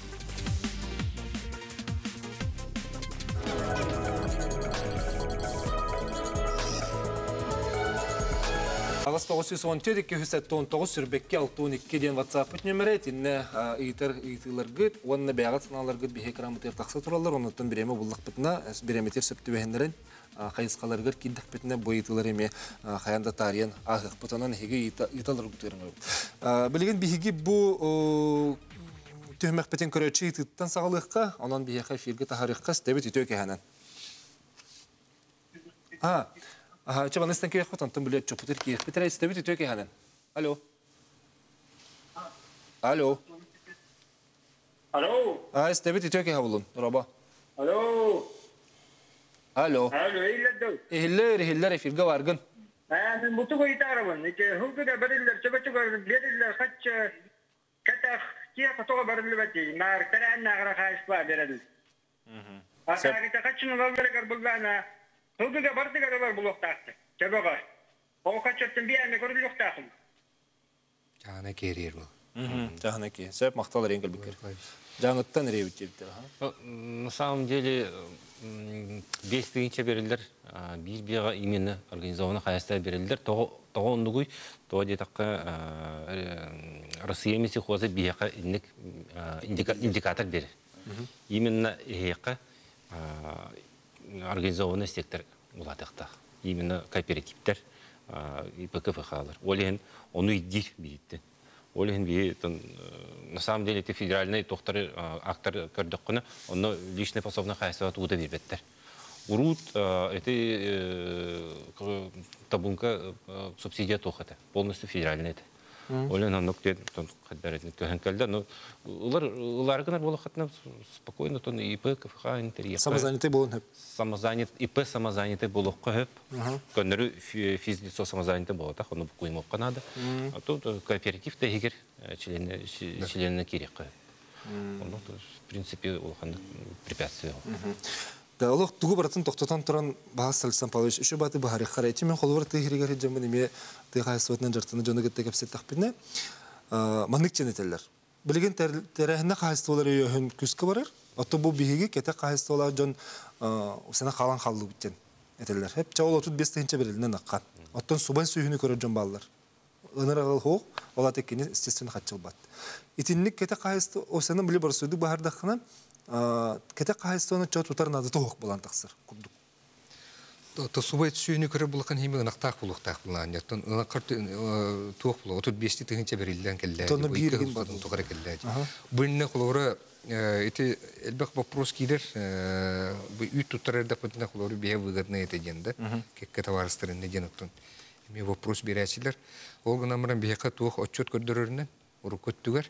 Ағыз тоғыз жүз он төрт екі жүз он тоғыз сүрбекке алты он екі ден WhatsApp нөмірі тінне ийтер ийтілер гүт, онына бәғат сыналар гүт бейе крамытер тақсы тұралар, онытын біреме бұллық бітіна, біреметер сөпті бәхендерін қайысқалар гүт кеддік бітіне бұй ийтілер еме қаянда тариян ағық бұтанан хеге ийталар гүттерін өйіп. Білген бейге бұл түймәк бітен көрәтші ийтіттен сағалыққа, онан бейе қай фирге тахарыққа стебет үтөй кәханан. Ага, чабан истен кеяк батан тым билет чопутер кеяк. Битер истебит үтөй кеханен. Алло. Алло. Алло. А, истебит үтөй кехабулун. Раба. Алло. Алло. Алло, илледдо. Ихиллер, ихиллер эфирге баргын. А, мен буту койтарабын. Ите хукуга бериллер, чөбөчөгөр бериллер хач катах кия катога бериллер бати. Нар таран награ хайспа берил. Мм. А кагыта хачын волгерер булгана. Хукуга бардыгар бар булуктакты. Чөбөгөр. Ол хачыттын бияне көрүл юктакым. Жана керер бұл. Жана ке. Сөп мақталар ең келбекер. Жаңыттан рейбіт жебіттер. На самом деле, бестігінші берілдер, бір беға именно организованы қаяста берілдер. Тоғы ондығый, тоғы детаққа Россия емесі қозы беға индикатор берір. Именно еқі организованный сектор ұладықта. Именно кооперативтер, ИПКФХ-лар. Олеген оны иддер бейітті. Олеген бейіттін, на самом деле, это федеральный тоқтары актор көрдік құны, оны личный пособный қайсыват ұғыда бербеттер. Урут, это табунка субсидия тоқыды, полностью федеральный это. Олен анық ден қадбәретін көген кәлді, но олар гынар болы қатына спокойно, тон ИП, КФХ, интерьер. Самозаняты болын хөп? ИП самозаняты болы хөп. Көнірі физлицо самозаняты болы тақ, оны бұқойым оққан ады. Тут кооперативті егер членіне керек хөп. Оны, в принципе, олқанды препятствие ол. Олық туғы баратын тоқтатан тұран бағас Александр Павлович үші баты бағары қарайты мен қолы бар тығырығар жамын еме тыға айсуатынан жартыны жоны кетті кәпсет тақпетіне маңнық жөнетелер. Білген тәрәхіне қайыстылар өйін күскі барыр, отты бұл бейге кәті қайыстылар жон сәна қалан қалды біттен әтелер. Хеп чауыл отыз бес тәйінче берілінен аққан. Оттан субан сүйіні көрір жон балылар. Өнір ағыл хоқ, ола теккені істесін қатшыл бат. Итінлік кәті қайысты, о сәнің білі бар сөйді бағардақына кәтек қайыстығыны чөт ұтарын ады тоқ болан тақсыр, күрдік. Тосубайт сүйіні көрі бұлыққан хемі ұнақтақ бұлықтақ бұлан. Ұнаққар тоқ бұлы, отыз бесті тігінче берілден кәлді. Тоны бейірген бадың. Тоғары кәлді. Бұліне құлауыры, әлбәқ вопрос кейдер, бұл үйт тұттарарда бұдына құлауыры бейе выгодны еті денді. Кәккі таварыстырын неден ұқтын. Мен вопрос берәчілер. Ол ғынамыран бейеқа тоқ отчет көрдірерінен, ұры көттігер,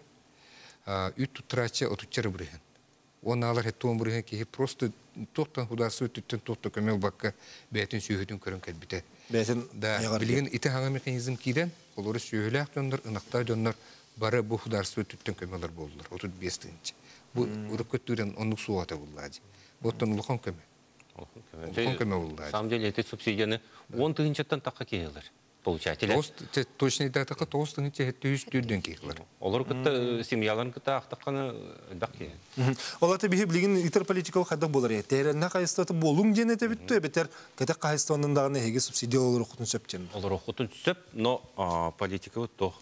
үйт тұттырачы отучары бұрыған. Он алар хеттуан бурген ки просто тоқтан худасы өттен тоқта көмел бакка бәтин сүйөтүн көрөн келбите. Бәтин да билген ите хаңа механизм киден, олары сүйөлөк жондар, ынакта жондар бары бу худасы өттен көмелер болдулар. отуз бестинчи. Бу урукөттүрен онлук суата буллади. Боттон улухан көмө. Улухан көмө буллади. На самом деле эти субсидияны он тыгынчаттан такка келер. Получателя. Точный датака толстың ите үш түрден кейлер. Олар кытта семьяларын кытта ақтаққаны бәқке. Олар бейі білген итер политикалық қайдақ болар е. Тәрінна қайыстаты болуң ден әте бітті, бетер кәтек қайыстығындағына еге субсидия олар оқытын сөптен. Олар оқытын сөп, но политикалық тоқ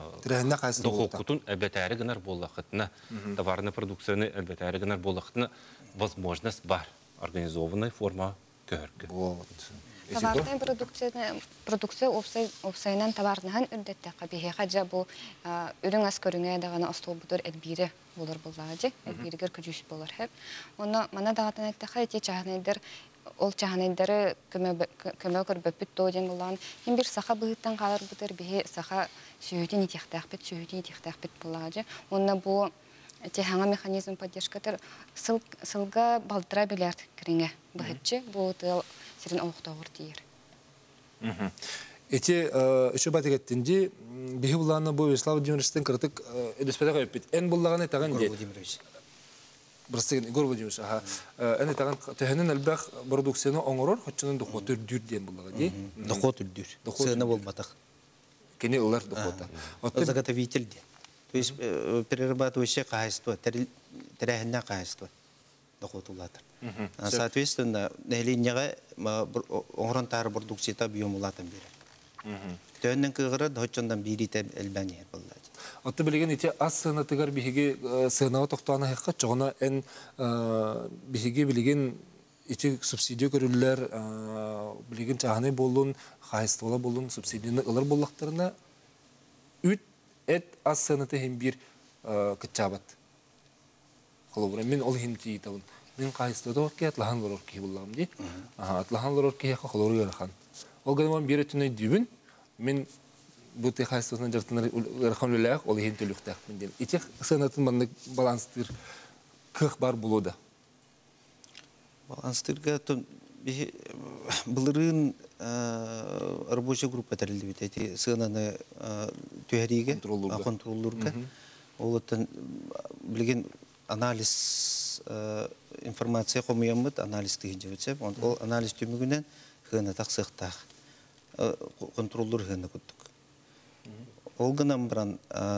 оқытын әлбәтәрі гынар болақытына, товарны продукцияны әлбәтәрі гынар болақытына возможность бар. организованная форма көргі. Товарный продукция опсайынан товарныхан үрдетті қабихе қаджа бұл үрің ас көріңе дағаны астол бұдыр әлбейрі болыр болағаджы, әлбейрігер күжіш болыр хеп. Оны мана дағатын әтті қайты чағынайдар, ол чағынайдары көмі көрбөппіт дооден болған. Ең бір сақа бұғыттан қалар бұдыр, бейе сақа сүйетін етектәқ бет, сүйетін етектәқ бет болағаджы. Оны бұл техаңа механизм поддержкатыр сылға балтыра білерд кіріңе бұғытчы, бұл сирен олықтауыр дейір. Эти еще батигеттинди бихи булланы бу Вячеслав Владимировичтен кыртык өдөспөдө коюп. Эн буллаганы таган де. Владимирович. Брастыгын Игорь Владимирович, аха. Эне таган төһөнүн албах продукцияны оңорор, хоччунун дохотур дүр ден буллага ди. Дохотур дүр. Сына болматак. Кене улар дохота. Заготовитель де. То есть перерабатывающее качество, терехне качество. Дохотулатыр. Соответственно, нелинияға оңыран тары продукцията бүйім ұлатын бері. Төннің кығыры дұтчандан бері тәб әлбәне болды. Отты білген ете аз сығына тығар бігеге сығынағы тоқтағына хаққа жоғына ән бігеге білген ете субсидия көрілілер білген чағаны болуын, қайыстығыла болуын, субсидияны ұлар болуқтарына үт әт аз сығына тәхін бір күтчабат. Мен ол хинти итабын. Мен қайыстыда орки атлахан лорки буллам ди. Атлахан лорки яқа холору ярхан. Ол гаман биретүнө дибин. Мен бу те қайыстыдан жартынар ярхан лелак ол хин төлүктак мен ден. Ите санатын мандык баланстыр кых бар булуда. Баланстырга то былырын рабочая группа тәрелдебит. Эти сынаны төһәриге контроллурга. Ол оттан билген анализ информация қомыямыд, анализ тегін жауытсап, ол анализ түмігінен ғына тақсықтақ, контроллер ғына күттік. Ол ғынан біран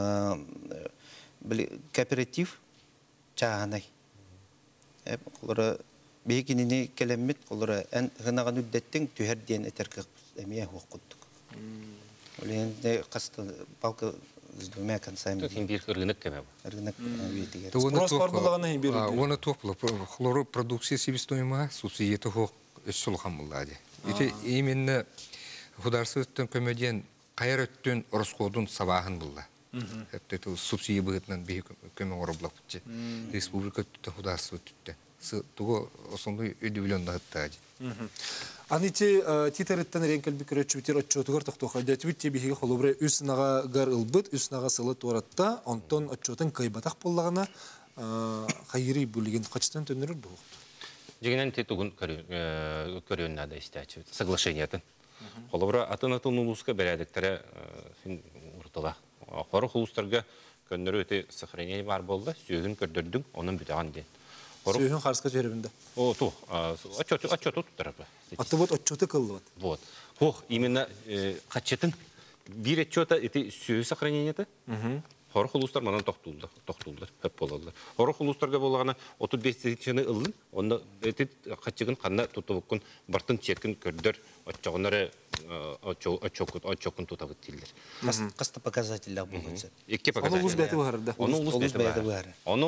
кооператив чағанай. Қолыры бейкеніне келеммет, қолыры ән ғынаған үддеттің түйер дейін әтер әмейе хоқ күттік. Ол енді қасты балқы Сдумя концами. Тут имбирь рынок кемел. Рынок ветигер. Спрос бар буллаганы имбирь. Оны топлы хлору продукция себестоимая субсидия того сулхам буллади. Ити именно государственный комедиан кайраттын расходун сабахын булла. Это субсидия бытнан бе көмө ороблак бутче. Республика государство түттө. Туго основной удивлен даттади. Анити титарыттан ренкел бикөрөчү битер отчотугар токтохайда твитте биһиге холобре үснага гар ылбыт үснага сылы туратта онтон отчотун кайбатак боллагана хайри бүлеген качтан төнөрөр бу. Дегенен тетугун көрүн нада истячи соглашениятын. Холобре атын-атын улуска бередиктере син уртала. Хору хулустарга көннөрү өтө сохранение бар болду. Сүйгүн көрдөрдүң, онун бүтөгөн де. Сүйгүн харска жеребинде. О, то, отчет, отчет тут тарапы. Аты вот отчеты кылды. Вот. Хох, именно хатчетін bir отчета эти сүйі сохранениеті. Хоры хулустар манан тоқтулдар, тоқтулдар, хөп болалар. Хоры хулустарга болғаны отыз беш тысячаны ылын, онда эти хатчыгын қанна тутубуккун бартын чекин көрдөр, отчоғынары отчокун тутабыт тилдер. Қасты показателя болғансы. Эки показателя. Оны улус бәті бұғарда. Оны улус бәті бұғары. Оны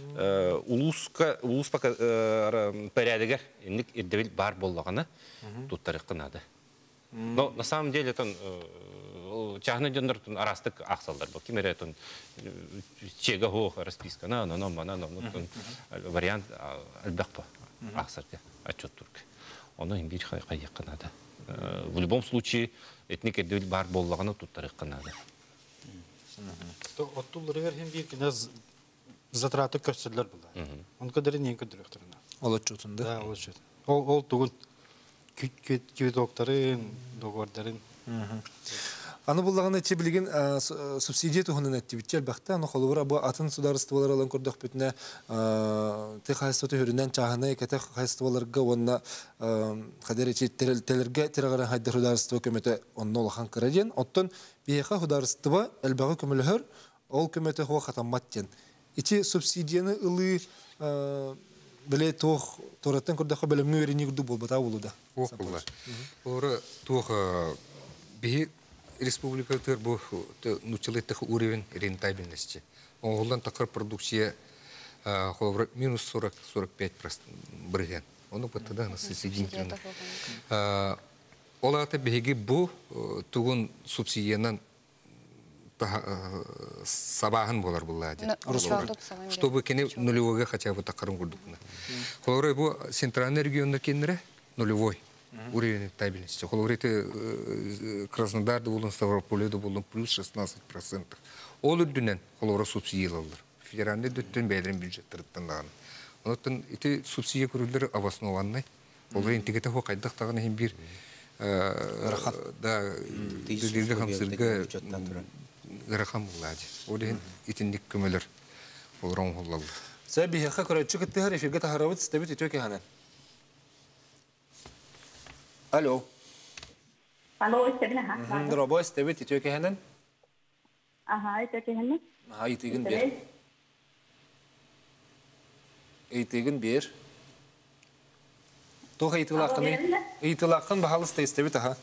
улус порядыгер, ендік ердевіл бар болғаны туттарық қынады. Но на самом деле это чахны жондар арастык аксалдар бу. Кимере тон чега хох расписка на на на на вариант албакпа аксарга отчет турк. Оны имбир кайык кынады. В любом случае этник эдил бар боллаганы туттарык кынады. То оттулар верхен бир кине затраты көрсөтлөр булар. Он кадары не көдөрөктөрүнө. Ол отчетунда. Да, ол отчет. Ол ол тугун күйдоктарын, договордарын. Аны буллаганы те билген субсидия тухунун активитет бакта, аны холбура бу атын сударыстыбалар алан көрдөх бүтүнө те хайстаты хүрүнөн чаганы кете хайстыбаларга онна кадеречи телерге терагара хайдар сударыстыба көмөтө онно улахан кыраден, оттон бияка сударыстыба элбагы көмөлөр, ол көмөтө хо хатамматтен. Ити субсидияны ылы биле тох тораттан көрдөхө белемнү верени гүдү болбата болуда. Окулар. Ора тох би республика төр бу нучилеттих уровень рентабельности. Оголдан такыр продукция минус сорок — сорок пять процентов брыган. Оны бұттыда субсидия түйін. Олата беге бұ тұғын субсидиянан сабағын болар бұлады. Чтобы кені нулевойға хотя бы тақырын көрдік. Қолырай бұл центральный региондар кенері нулевой уровень стабильности. Қолырай Краснодарда болын, Ставропольеда болын плюс шестнадцать процентов. Ол үрдінен қолырай субсидиялалар. Федеральный дөттен бәйлерін бюджеттіріттен дағын. Онықтан еті субсидия көрілдері обоснованный. Қолырай интегеті хо қайдақ тағын ең бір да дүлерге қамсырға Грахам Влади. Один итинник кумелер. Урон Хулал. Саби хакра чукат тихари фиргата харавит ставит и тёки хана. Алло. Алло, стебна ха. Дробой ставит и тёки хана. Ага, и тёки хана. Ага, и тиген бер. И тиген бер. Тоха и тилакны. И тилакны бахалыс ставит ага.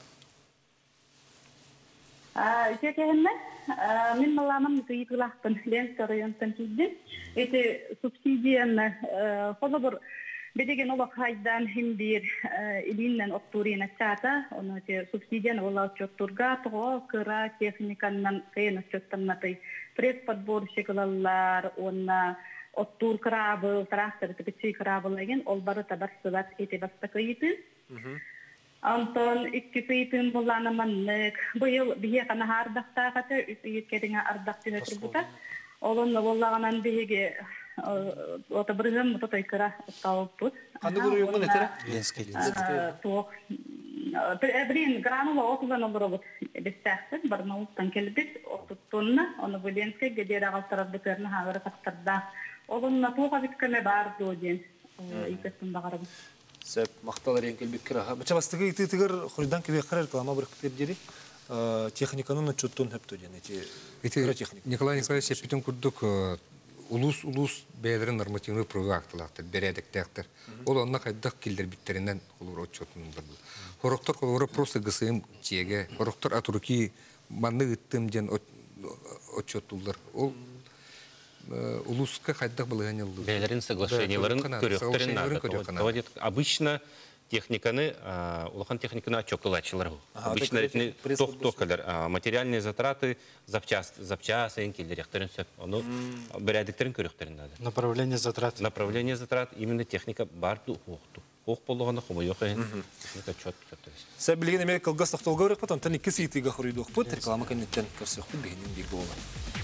А, тёки хана. Мен маламын кыйыклахтын Ленинский районтан килдим. Эти субсидияны холобор бедеген олак хайдан хим бир илиннен оттурина чата, оны те субсидияны олак чоттурга того кыра техниканнан кыйын чоттанматы пресс-подборщиклалар, оны оттур крабы, трактор типичи крабылаген ол бары табарсылат эти бастакыйты. Антон иккипейтин буланаманнык. Быйыл бие кана ардактагаты үсүйкериңе ардакты өтүрбүтә. Олон боллаганан биге ота бирген мототойкара талыппыт. Кандай көрүнгөн нетер? Ленский. Ток. Эбрин гранула отудан олробут. Бестәхсен бармауттан келбит, отуттунна, аны Ленский гедер агалтырып бекерне хагыры тактырда. Олонна туга биткеме бар доден. Икесин багарып. Сәп мақталар ең келбек кіраға. Бәча бастығы еті тігір құридан кебе қар реклама бір кітер техниканың ұчыттың хөпті ден. Николай Николаевич сеппетін күрдік улус-улус бәлерін нормативный правы актылақтыр, бәрәдік тәқтір. Ол онына қайдақ келдер біттерінен қолыр отчетының бірді. Хорықтар қолыры просто ғысыйым тегі, хорықтар атурки манны ғыттым ден отчетулар. Ол улуска хайдах балыган елды. Бәлерин соглашенияларын көрөктерин надо. Обычно техниканы, улахан техниканы отчоктулачылар. Обычно ретни ток-токалар, материальные затраты, запчасы, инкелдеректерин сөп. Оны бәрәдіктерин көрөктерин надо. Направление затрат. Направление затрат, именно техника барды оқту. Оқ болуғаны құмы yok әйін. Техника чөт. Сәп білген әмек қылғас тоқталға өрек потом тән екі сейтіға құрыйды оқпыт, реклама кәнеттен көрсі оқпыт бейінен бек болған.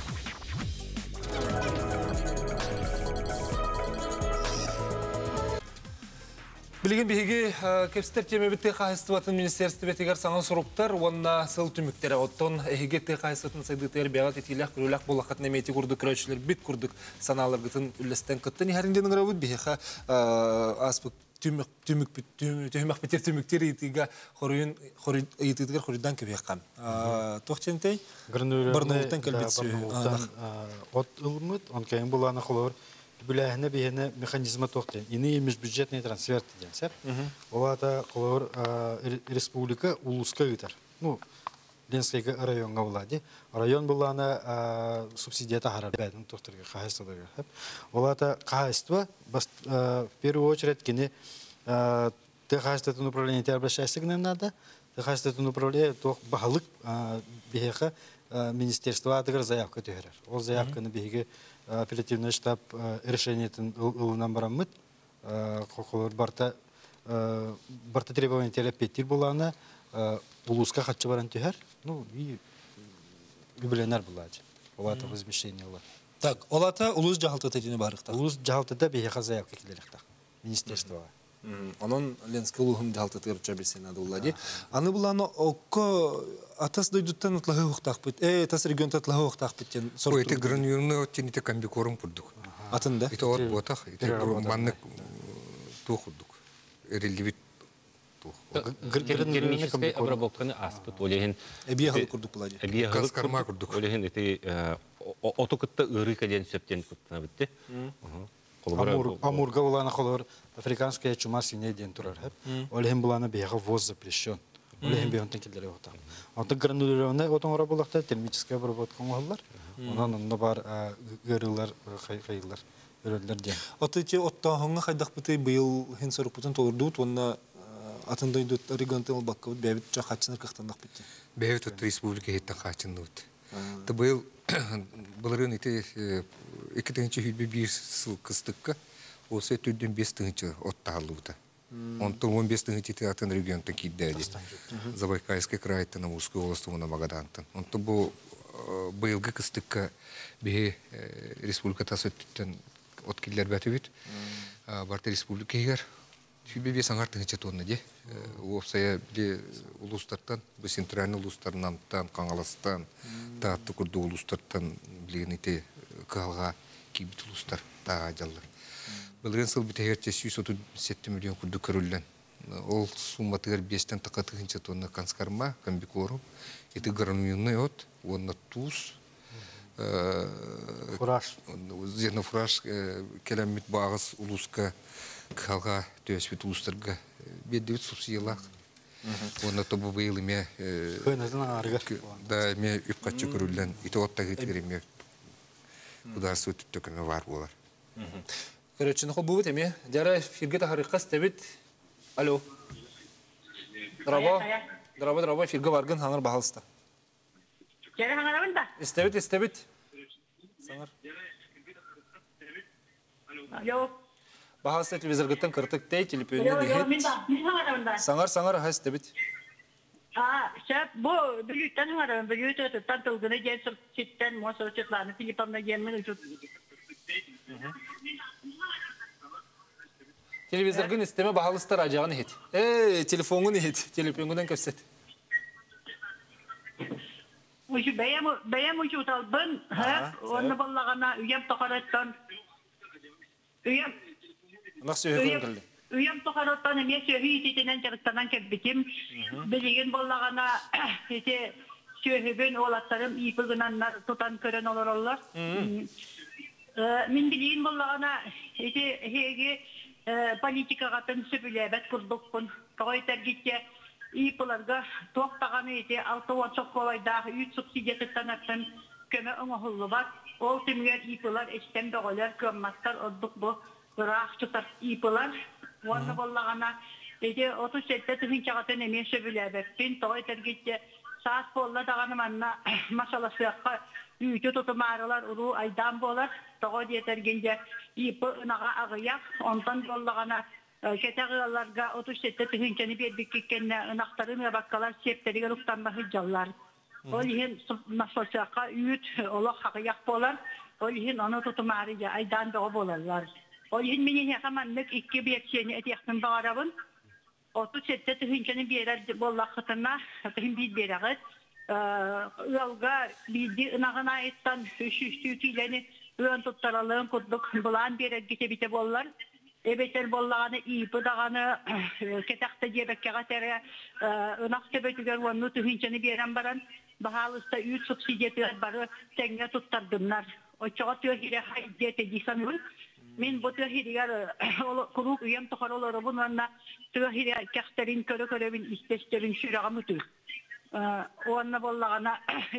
Білген бейге кепстер теме бітті қайыстыватын министерсті бетегер саңын сұруптар, онына сыл түміктері оттон әйге те қайыстыватын сайдытыр бәғат етілек күрілек болақат неметі күрді күрәушілер бит күрдік саналар ғытын үлістен күтті. Нехәрінден ғыравыд бейге аспық түмік бітер түміктер етіге етігер құридан кебе қам. Тоқчентай? Барнаултан кәлбетсі. От ұлмыд, он кәйін боланы қолыр. Бүләһіне бейіне механизмы тоқты. Ені еміз бюджетный трансферт деген сәп. Олата қолыр республика улуска үтір. Ну, Ленскайға районға болады. Район боланы субсидията харар бәдің тоқтырға қағыстыдығы. Олата қағыстыва, в первую очередь, кені ты қағыстатын управление тәрбәшәсігінен надо, ты қағыстатын управление тоқ бағылық бейеға министерство адығыр заявка түйерер. Ол заявканы бейге оперативный штаб решениетін ұлынан барамыд, қолыр барта требование терапеттер боланы улуска қатшы баран түйер, ну, и юбиленар болады. Олата возмещение олар. Так, олата улус жағалты тәдені барықта? Улус жағалтыда бейеға заявка келеріқтақ, министерствоға. Onun Lenski uluğun jaltı tırça bilsen adı ulladı. Anı bulanı okko atas doyduttan utlağı uqtaq bit. E tas region tatlağı uqtaq bitten. O ete granürünü otçen ite kambi korun kurduk. Atında? Ite ot botaq, ite manlık tuğ kurduk. Erelli bit tuğ. Термическая обработка аспыт. Олеген эбияғыл курдук булади. Эбияғыл карма курдук. Олеген ите отокытта ыры каден сөптен куттана битти. Амурга буланы қолыр африканская чума свиней ден турар. Олеген буланы бияғы воз запрещен. Олеген бияғын келдері отақ. Онты гранулированный отын ора булақта термическая обработка оңғалар. Онан онда бар ғырылар, қайылар. көрөлдөр дия. Отычы оттағыңа қайдақ бұты бұйыл хен сорық бұтын толырдуыт, онына атындайдуыт регионтын баққа бұд бәбіт жа қачынар қақтандақ бұтты. Бәбіт отты республика хеттен қачынды бұд. Та бұйыл бұлырын еті екі тыңынчы хүлбе бір сыл қыстыққа осы түрден бес тыңынчы оттағылы бұды. Онтын он бес тыңынчы еті атын регионтын кейдді. Забайкальский крайттын, Амурской областы мұна Магадантын. Онтын бұл бұйылғы қыстыққа бе республиката сөттіттен откеллер бәті бүт. Барты республика егер. Хүлбе бес аңар тыңынчы тонны де. Опсая біле ұлыстарттан, бұл центральный ұлыстарынан, Қаңаластан, таатты күрді ұлыстарттан білеген еті қағалға кейбіт ұлыстар таға жалыр. Бұлырын сыл біті әгерте жүз отыз жеті миллион күрді көрілден. Ол сумматығар бестен таққа тыңынчы тонны канскарма, комбикору, еті грануинный от, онна туз, Фураж. Зерна фураж келемет бағыз ұлысқа қағалға төәспет ұлыстарға беддевет субсидиялақ. Онна тобы бұйыл еме да еме үпқатшы көрілден еті оттағы етігер еме ұдарсы өтіп төкіме бар болар. Көрәтшіні қол бұбыт еме, дәрі фирге тахарыққа стәбіт. Алло. Драба, драба, драба, фирге барғын хаңыр бағалыста. Жәрі хаңарабын да? Стәбіт, стәбіт. Саңыр. Алло. Бағалыста телевизорғыттан кіртік тәй, телепөнінен ехет. Саңыр, саңыр, ха, стәбіт. Шәп, бұл бүліттен хаңарабын, бүліт өтіттен тұлғыны жен сұрттен, мосыр өтітланы, Филиппамна жемін үтіт. Телевизорғын істеме бағалыстар ажағын ехет. Эй, телефонғын ехет, телепөнінен көпсет. Ушу бәйем ушу талбын, оны боллағана үйем тоқараттан, үйем Нақ сөйгін кілді. Үйем тоқараттан еме сөйгі ететінен жағыттанан кәббетім, білеген боллағана сөйгін олаттарым ипігінаннар тұтан көрін олар олар. Мен білеген боллағана хеге политикаға тын сөбілебет күрдікпін, тоғай тәргетке ипыларға тоқтағаны ете алты он соққолайдағы үйт субсидияттан аттан көмі ұңғылы бар. Ол түмген ипылар эстен доғылар көмматтар ордық бұл бұрақ тұтар ипылар. Оны боллағана ете отыз жетті түхінчағатын әмен сөбілебетпен тоғай тәргетке саас болла дағаны манна масаласыяққа үйті тұтымарылар ұру айдан болар. Тоғай детергенде ипы ұнаға ағыяқ, ондан боллағана Кетағыларға отыз жетті түхінчені бербек кеккенне ынақтарын баққалар септеріге ұқтанмағы жаллар. Ол ехен масалсаққа үйіт олық хақияқ болар. Ол ехен оны тұтымары айдан доғы боларлар. Ол ехен менен яқаманлық ikki берсені әтеқтің бағарабын. отыз жетті түхінчені берер боллақытына түхін бейд берағыд. Ұялға бейді ынағына айттан үш-үш түйілені өң тұттаралығын күрдік бұлан берер кете бите болар. Эбетер боллағаны ипы дағаны кетақты дебеккеға тәрі ұнақты бөтігер оны түхінчені берен баран бағалыста үйт субсидиятығар бары тәңге тұттардымнар. Очоға түйхире хайдеті дейсан бұл. Мен бұл түйхирегер құруқ үйем тұқар олары бұн онына түйхире кәқтерін көрі-көребін істестерін шүріға мүтір. Онына боллағана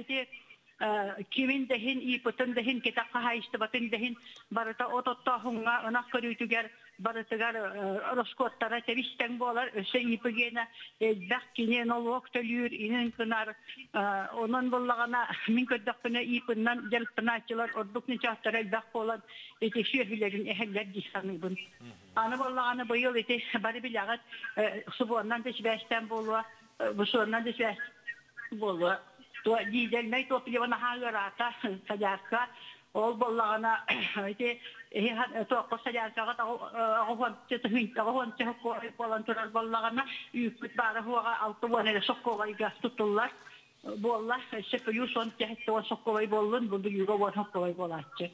kimin dehin iputun dehin kita kahayişte batın dehin barıta ototta hunga onak körütüger barıtıgar roskottara tevisten bolar öse ipigene dakkine nol vaktölür inin kınar onun bollagana min köddakına ipından gelpnaçılar ordukni çahtara dak bolar ete şehirlerin ehler disanıbın ana bollagana bayıl ete bari bilagat subondan deşbesten bolwa bu sondan deşbes bolwa to dijelmey toplayana hagarata sajarka ol bollagana ite he to sajarka ta ohan tethin ohan tehko bolan turar bollagana yüküt bara huwa altı sokko ga tutullar bollar şepe yuson tehto sokko bollun bu yugo var sokko bolatçı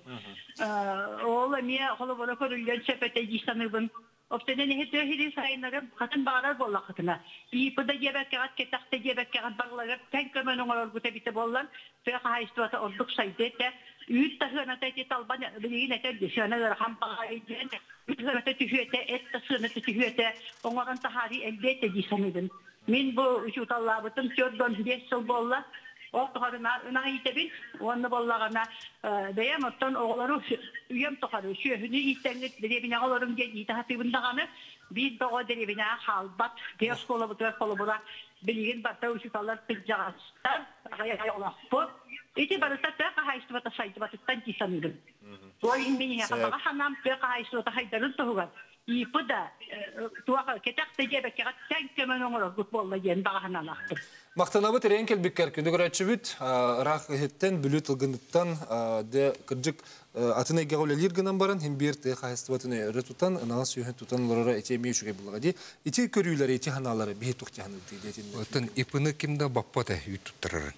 ol miye holo bola körülgen sepete gisanıbın Obtenen hete hiri sayınlarım katın bağlar bollakatına. İyi pıda gebekkat ketakta gebekkat bağlar tenkemen onlar gutebite bollan. Fiyaka haystuvata orduk saydete. Üyüt tahına tete talban bilgine teddi. Şana hampa ayden. Üyütüne tühüete et tasına tühüete. Onların tahari elbette disanıdın. Min bu şu tallabıtım çördön beş yıl bolla. Ол тоқарына ына итебин, оны боллағана бәйем оттан оғылары үйем тоқары, шүйөһіні иттәңгет деребіне қалырым ден иті хатыбындағаны, біз доға деребіне халбат, дес қолы бұтыр қолы бұра, білген барта үшікалар пілжағастар, ағай-ағай олақпы. Ити барыста төқа хайсты бата сайды батыттан кисанырым. Ойын мене қамаға ханам төқа хайсты бата хайдарын тұғығар. Ипы да туаға кетақты жебекке ғаттан көмен оңыры ғып болла ен бағанан ақтыр. Мақтанабы терен келбеккер күнді көрәтші бүт, рақ еттен, бүлі тұлғыныттан, де кірджік атын әйге ғолелер гынан барын, хем бір те қайысты батыны өрі тұтан, анаған сүйен тұтан лорара әте мей шүге бұлыға де, әте көрілері, әте ханалары, бейт тұқты ханы дейді. Отын ипыны кімді баппата үй тұттырарын.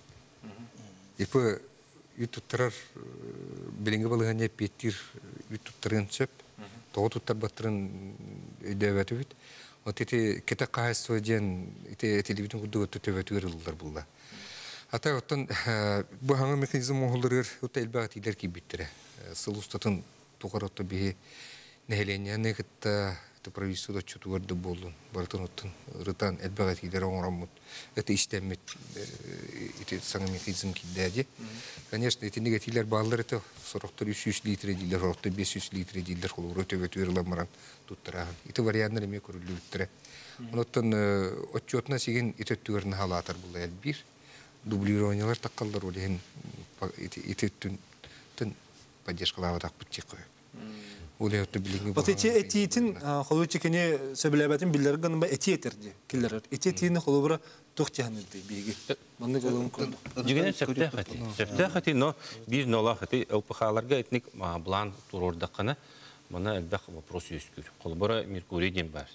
Ипы үй тұттырар, білінгі балығане петтір үй тұттырын сөп, тоғы тұттар баттырын өйдәвәті бүт. Вот эти кета кайство ден эти телевидение курдуга төтөбөтү ырылдар булда. Ата оттон бу хаңы механизм оголдурыр ута элбагат илер ки биттире. Сылустатын тугаротто би нехеленяне кытта это правительство чутугарды болдун. Бартын оттон рытан элбагат илер оңрамут. Это иштемет эти саңы механизм кидеди. Конечно, эти негативлер баалар это сорохтор үч жүз литр дилер, сорохтор беш жүз литр дилер холур өтөбөтү ырыламаран туттараган. Ити варианттар эме көрүлүптүрө. Оноттон отчетна сеген итөттүгөрүн халатар бул элбир. Дублированиялар таккалдар олен итөттүн тын поддержкалава так бутчек. Оле өттү билинги. Вот эти этитин холучикене сөбүлөбөтүн биллерген ба эти этерди. Киллер. Этитин холубра тухтяныды биги. Маны голум курду. Жигене септе хати. Септе хати, но бир нола хати ЛПХларга этник план турордакана. Мана элбах вопрос өскүр. Колбора Меркурий дем бар.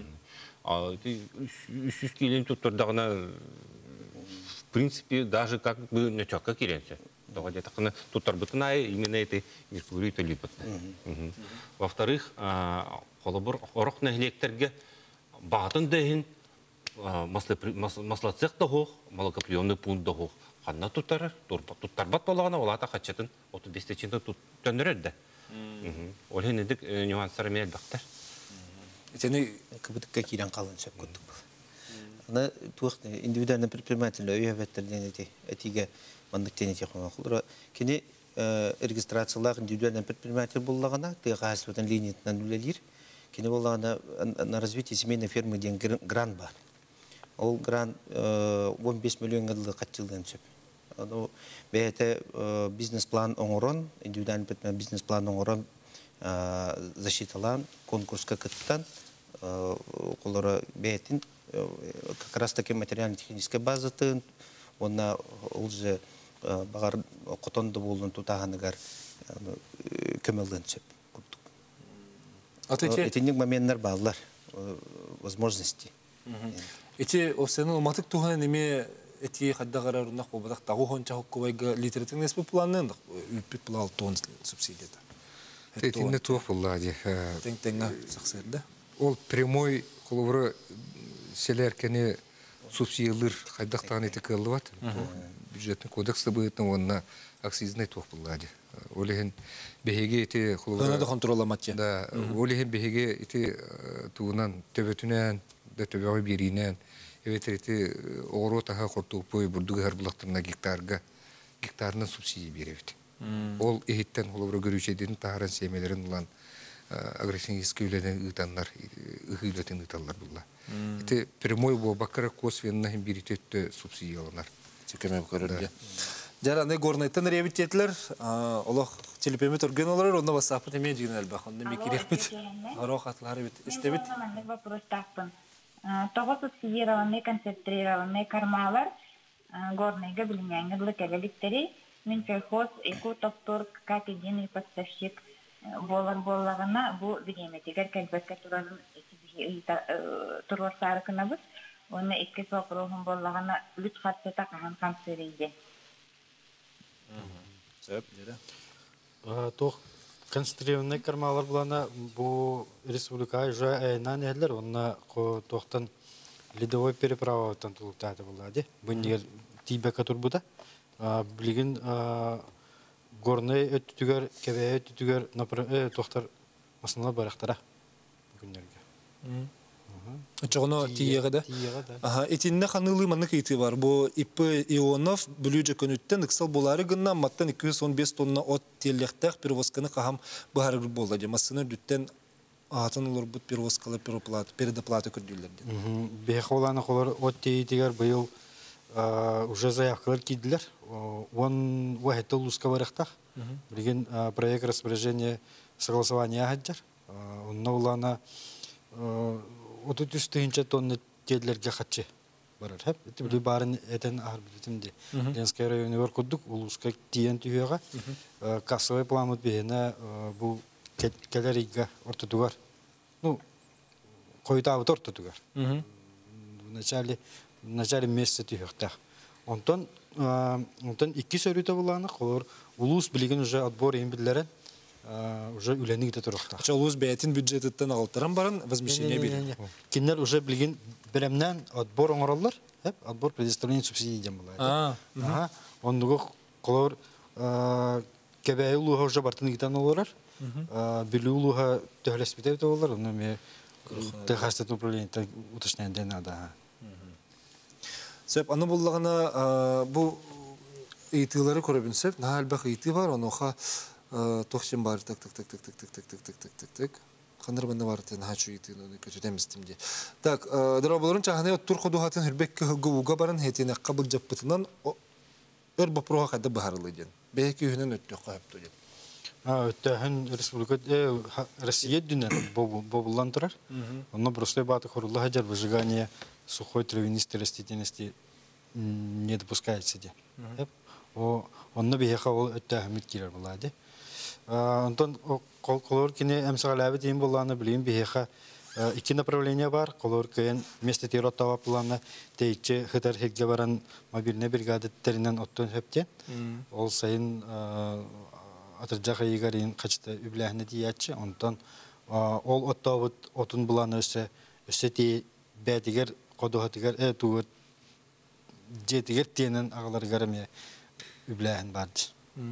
А үч жүз килен туттурдагына в принципе даже как бы не чакка киренсе. Давайте так на туттар бытная именно этой Меркурий то липот. Во-вторых, колбор орох на электрге батын дehen маслацех того, молокоприемный пункт того. Ханна туттар, туттар бат болагана олата хачатын отуз беш чынды тут төндөрөдө. Олен эдик нюанстар менен бактар. Этени кыбытыкка кирен калын чап көттүк. Ана туакны индивидуальный предприниматель өйөбөттөрдөн эти этиге мандыктен технология кулдура. Кини регистрациялар индивидуальный предприниматель боллагана, тыгасытын линиятынан үлелир. Кини боллагана на развитие семейной фермы деген грант бар. Ол грант он беш миллион жылы катчылдан чап. Аны бете бизнес-план оңорон, индивидуальный предприниматель бизнес-план оңорон защиталан, конкурска кыттан, колора бетин как раз таки материально-техническая база тын, она уже багар котонды болдун тутаганыгар көмөлдөн чеп. Этинник моменттер баллар, возможности. Эти осенин оматык туган неме эти хаддагарар унак бобадак тагы хонча хоккубайга литературный спе планын үппит плал тон субсидията. Это не то фуллади. Тeng-tenga саксерде. Ол прямой коловра селеркене субсидиялар хайдактан эти кылыбат. Бюджетный кодекс будет на акцизный то фуллади. Олеген беге эти коловра. Надо контролламатча. Да, олеген беге эти туунан төбөтүнөн да төбөгө биринен эбет эти оротага кортупой бурдугар булактарына гектарга гектарына субсидия беребит. Ол эхиттен холобро көрүүчүдүн тааран семелерин улан агрессивский үйлерден ытандар, ыхылатын ыталлар булла. Эти прямой бо бакара косвенно биритетте субсидияланар. Текеме көрөрдө. Жара не горнайтан ребитетлер, Аллах телепеме турген олар, онда васапы теме жигин албак. Онда ме керекпит. Арохатлары бит истебит. Вопрос таппын. Того субсидированы, концентрированы кармалар горныйга билиняңгы келеликтери мен колхоз эко топтор как единый поставщик болар боллагына бу биреметигер келбекке турарын турварсары кынабыз. Оны эки сопрогун боллагына бүт хатта такаган камсырыйды. Сөп, дере. Тох концентрированный кармалар булана бу республика уже айнан элдер, онна тохтан ледовой переправа тантултаты булади. Бу нер тибе катурбуда. Билген горный өттүгөр, кебе өттүгөр, напры тохтар масынла барактара күннөргө. Чоно тиеге да. Тиеге да. Ага, этинне ханылы маны кыйты бар. Бу Ипы Ионов бүлүжө көнүттен ыксал болары гынна маттан эки жүз он беш тонна от теллехтах перевозканы кахам баары болду. Жамасыны дүттен атын улар бут перевозкалы переплата, передоплата көрдүлөрдү. Бех оланы колор от тейтигер быйыл уже заявкалар кидилер. Он вахетте луска барахтах. Билген проект распоряжения согласования хаджар. Онна улана отыз тысяч тонна теллерге хатчы барар. Хеп, эти били барын этен ар билетимди. Ленский районы бар кудук улуска тиен түйөга. Кассовый план бена бу келерига ортотугар. Ну, койта ортотугар. В начале в начале месяца түйөктах. Онтон онтон икки сөрүтө буланы колор улус билген уже отбор эмбиллерен уже үләнеге дә торакта. Чалуз бәйтин бюджеттан алтыран барын возмещение бирә. Кинләр уже билген беремнән отбор оңоралар, хәп, отбор предоставление субсидий дигән була. Ага. Ондыгы колор кебәй улуга уже бартын гитан олар. Билүү улуга төһләспитә булалар, аны ме техастат управление уточнение надо. Сөп аны буллагына бу ыйтылары көрөбүнсөп, налбак ыйты бар, оноха тохшин бар, так так так так так так так так так так так так. Хандар банда бар тен хачу ыйтыны көтөдемиз тимде. Так, дөрөбөлөрүн чаханы тур кодухатын хөрбек гуга баран хетине кабыл жаппытынан өр бопрога када бахарлы ден. Беки хүнөн өттө кайыпту ден. А, өттөһөн республика Россия дүнен бобуллан турар. Онно просто баты хорулла хаджар выжигание сухой травянистой растительности не допускается де. О, онно беха ол өттөһөмит кирер булады. Антон колор кине эмсагалабы дейм буланы билим беха iki направления бар. Колор кен месте тиротава планы тейче хытар хетге баран мобильный бригадаларынан оттон хөптен. Ол сайын атыржака игарин качты үбләһне диячы. Онтон ол оттавыт отун буланы өсө өсө ти бәдигер кодохатыгар э туут жетигер тенен агалар гараме үбләһен барды.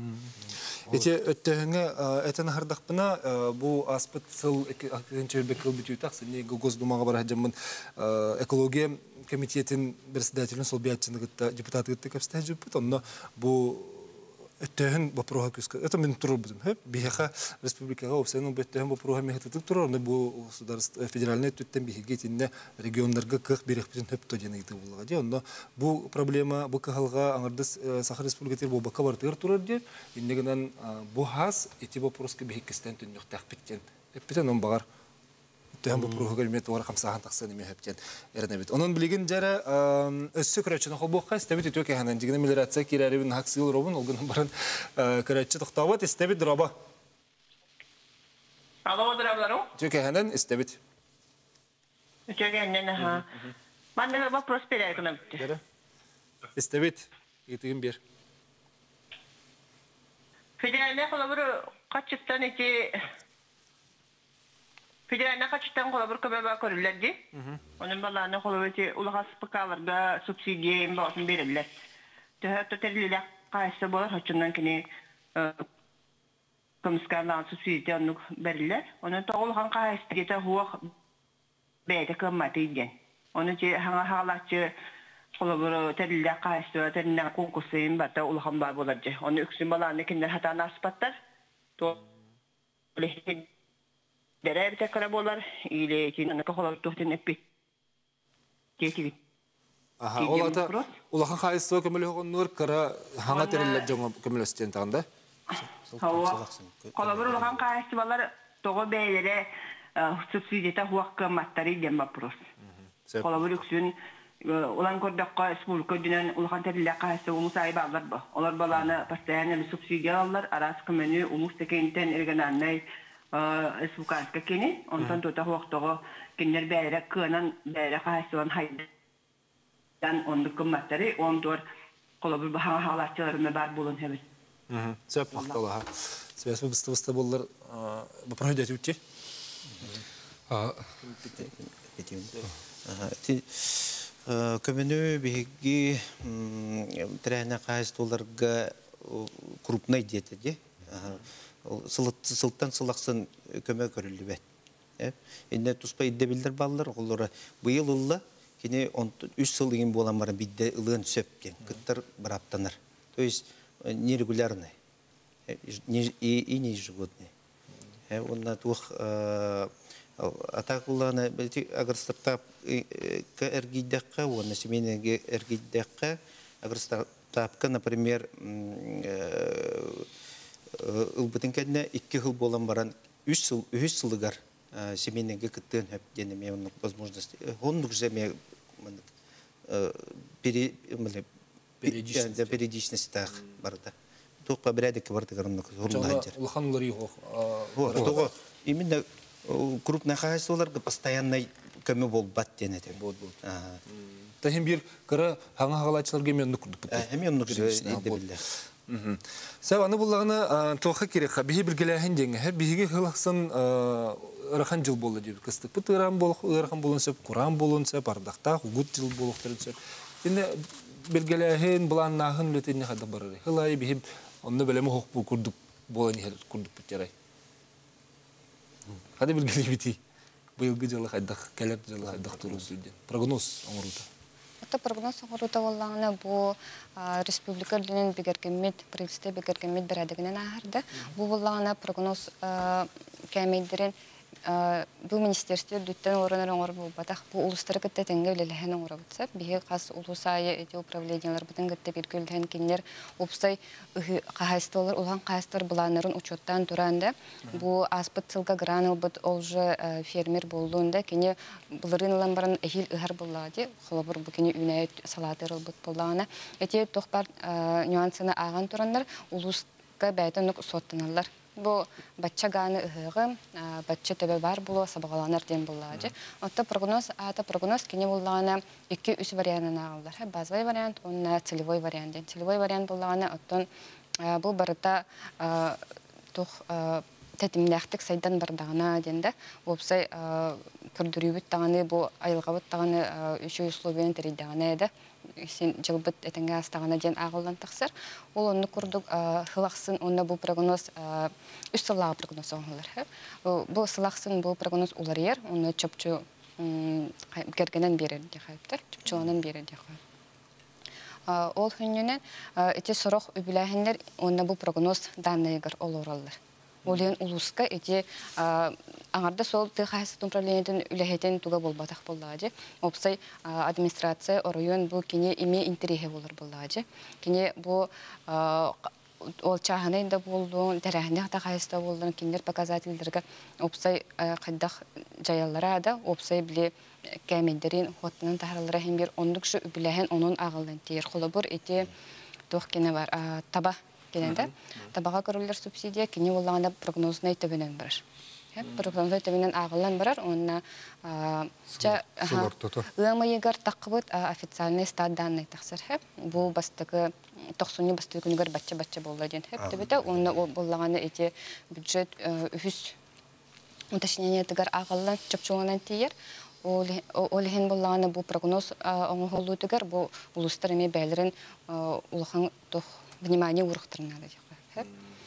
Эти өттөһөнгө этен хардакпына бу аспыт сыл экинчи бекел бүтүтак сени Госдумага бар хаҗамын экология комитетин председателин сол биятчыныгытта депутатыгытта кепсте жупут. Онно бу өттөһөн вопрога күскө. Это мен турбудум. Хеп бихаха республикага опсенун өттөһөн вопрога мехететип турар. Бу государство федеральный төттен бихигетинне региондарга кырк берекпитин хөптө денеги булга ди. Онно бу проблема бу калга аңырдыс Саха республикатыр бу бака бартыр турар ди. Иннегенен бу хас эти вопроска бихикестен түннүк тахпиттен. Эппитен он багар өттөһөн вопрога келмет ора камсахан таксын эме хөптен. Эрнебит. Онун билеген жара өссө көрөчүн холбокка стебит өтөкө ханан жигине мелиорация кирәребин хаксыл робун олгун барын көрөчү токтабат стебит дроба. Алло, драблару? Өтөкө ханан стебит. Өтөкө ханан ха. Манда вопрос берәкенем. Бер. Стебит. Итеген бер. Федеральный колобур качыттан эти Федеральный качыттан колобур көбөбө көрүлөрдү. Онун баланы колобур улгас пыкаларга субсидия болсын берилер. Төһөттө терилер кайсы болор хачындан кини комиссарлар субсидия аны берилер. Онун тогулган кайсы хуак бейде кымматы иден. Onu ki hanga halatçı kolabora terilla kayısı terilla konkursun bata ulhan bar bolacak. Onu üksün balanı kinler hata nasipatlar. To lehin dere bir tekrar bolar ile ki ne kolabora tuhtin epi. Geçivi. Aha, olata ulhan kayısı kömeli onur kara hanga terilla jonga kömeli stentanda. Hava kolabora ulhan kayısı balar togo beylere subsidiyete huakka matları demba pros. Kolabora üksün olan kordakka Respublika dünen ulhan terilla kayısı umus ayıbı alır bu. Olar balana pastayanı bir subsidiya alırlar. Aras kümeni umus tekeninden ergenanay Respublika keni. Ondan tuta huaktoğu kinler beylere kınan beylere kayısı olan haydan ondu kımmatları. Ondur kolabora bahana halatçılarına bar bulun hemen. Söp maktalıha. Связь быстро быстро боллар проходят үтче. А ти көмөнү биги трена кайстоларга крупный дете де. Сылттан сылаксын көмө көрүлүбөт. Инде туспай идде билдер баллар, олары быйыл ылла, кене үч сыл деген болан барын бидде ылын сөптен, кыттар бір аптанар. То есть нерегулярный, и не ежегодный. Онна тух атак булана агар стартап к эргиддакка, онна семейнеге эргиддакка, агар стартапка, например, ылбытын кәдіне икки хыл болан баран үч сыл, үч сылыгар семейнеге кыттын хөп денеме онны возможность. Оннук жеме периодичность так барда. Только порядок вартыгарымны хурманчер. Улханлар его. Вот, именно крупное хозяйстволарга постоянно кеме болбат денете. Вот, вот. Тахим бир кара ханга халачыларга мен нукурдук бит. Мен нук идебилде. Сәб аны буллагына тоха керек. Бихи биргеләһен деңе. Бихиге хылахсын рахан жыл болды деп. Кыстык бутырам болох, рахан болонса, Куран болонса, бардакта хугут жыл болохтырса. Инде биргеләһен буланнахын летене хада барыр. Хылай бихи онны белеме хок бу курдук болани хер курдук битерай. Хада биргеле бити. Быйылгы жылы хайдак, келер жылы хайдак туру сүрден. Прогноз оңрута. Это прогноз оңрута боллагына бу республика дөнен бигеркемет, правительство бигеркемет берәдегенен ахырды. Бу боллагына прогноз кәмейдерен бу министерство дүттен орынын оңыр болбатақ. Бу улустары кітті тәңге өлеліхен оңыр бұтса. Бігі қас улусайы эти управлениялар бұтын кітті бір көлден кенлер опсай қағайстылар, улған қағайстылар бұланырын учеттан тұранды. Бу аспыт сылға граныл бұт олжы фермер болуында кене бұлырын ұлан барын әхил ұғар бұлады. Қолабыр бұ кене үнәйт салатырыл бұт бұлағына. Әте тоқпар нюансыны аған тұрандар улусқа бәйті нүк соттыналар. Бу бачча ганы ыгы, бачча төбе бар булу сабагаланар ден буллады. Отта прогноз, ата прогноз кине буллагана iki-üç вариантын алалар. Базовый вариант, онна целевой вариант. Целевой вариант буллагана оттон бу барыта тух тетимнәхтик сайдан бардагына денде. Опсай көрдүрүбүт таганы бу айылгабыт таганы үчү условиялар теридагына эде. Син жылбыт этенге астагана ден агылдан таксыр. Ол онны курдук хылаксын, онна бу прогноз үч сыллага прогноз оңлар. Бу сылаксын бу прогноз улар ер, онны чөпчү кергенен берер ди хайптар, чөпчүнөн берер ди хай. Ол хүнненен эти сорох үбүләһендер, онна бу прогноз данныйгыр олораллар. Олен улуска эти аңарда сол тыхайсыз управлениеден үләһетен туга болбатак боллады. Опсай администрация район бу кине име интереге болар боллады. Кине бу ол чаханында болду, дәрәһендә тыхайсызда болду, киндер показательләргә опсай кайдак жаяллара да, опсай биле кәмендерин хотнан тахарлары һәм бер ондык шу үләһен onun агылдан тиер холобур эти тох кине бар таба Кенеде табаға көрүлөр субсидия кине боллаганда прогнозный төбөнөн барар. Прогнозный төбөнөн агылан барар, онна жа ымыйгар такыбыт официальный стат данный таксыр. Бу бастыгы токсонню бастыгы күнүгөр бачча-бачча болду ден. Хеп төбөтө онна боллаганда эти бюджет үч уточнение тигер агылан чөпчөңөнөн тиер. Ол олхен боллаганда бу прогноз оңголуу тигер бу улустар эме бәйлерин улхан тох внимание урухтырына да.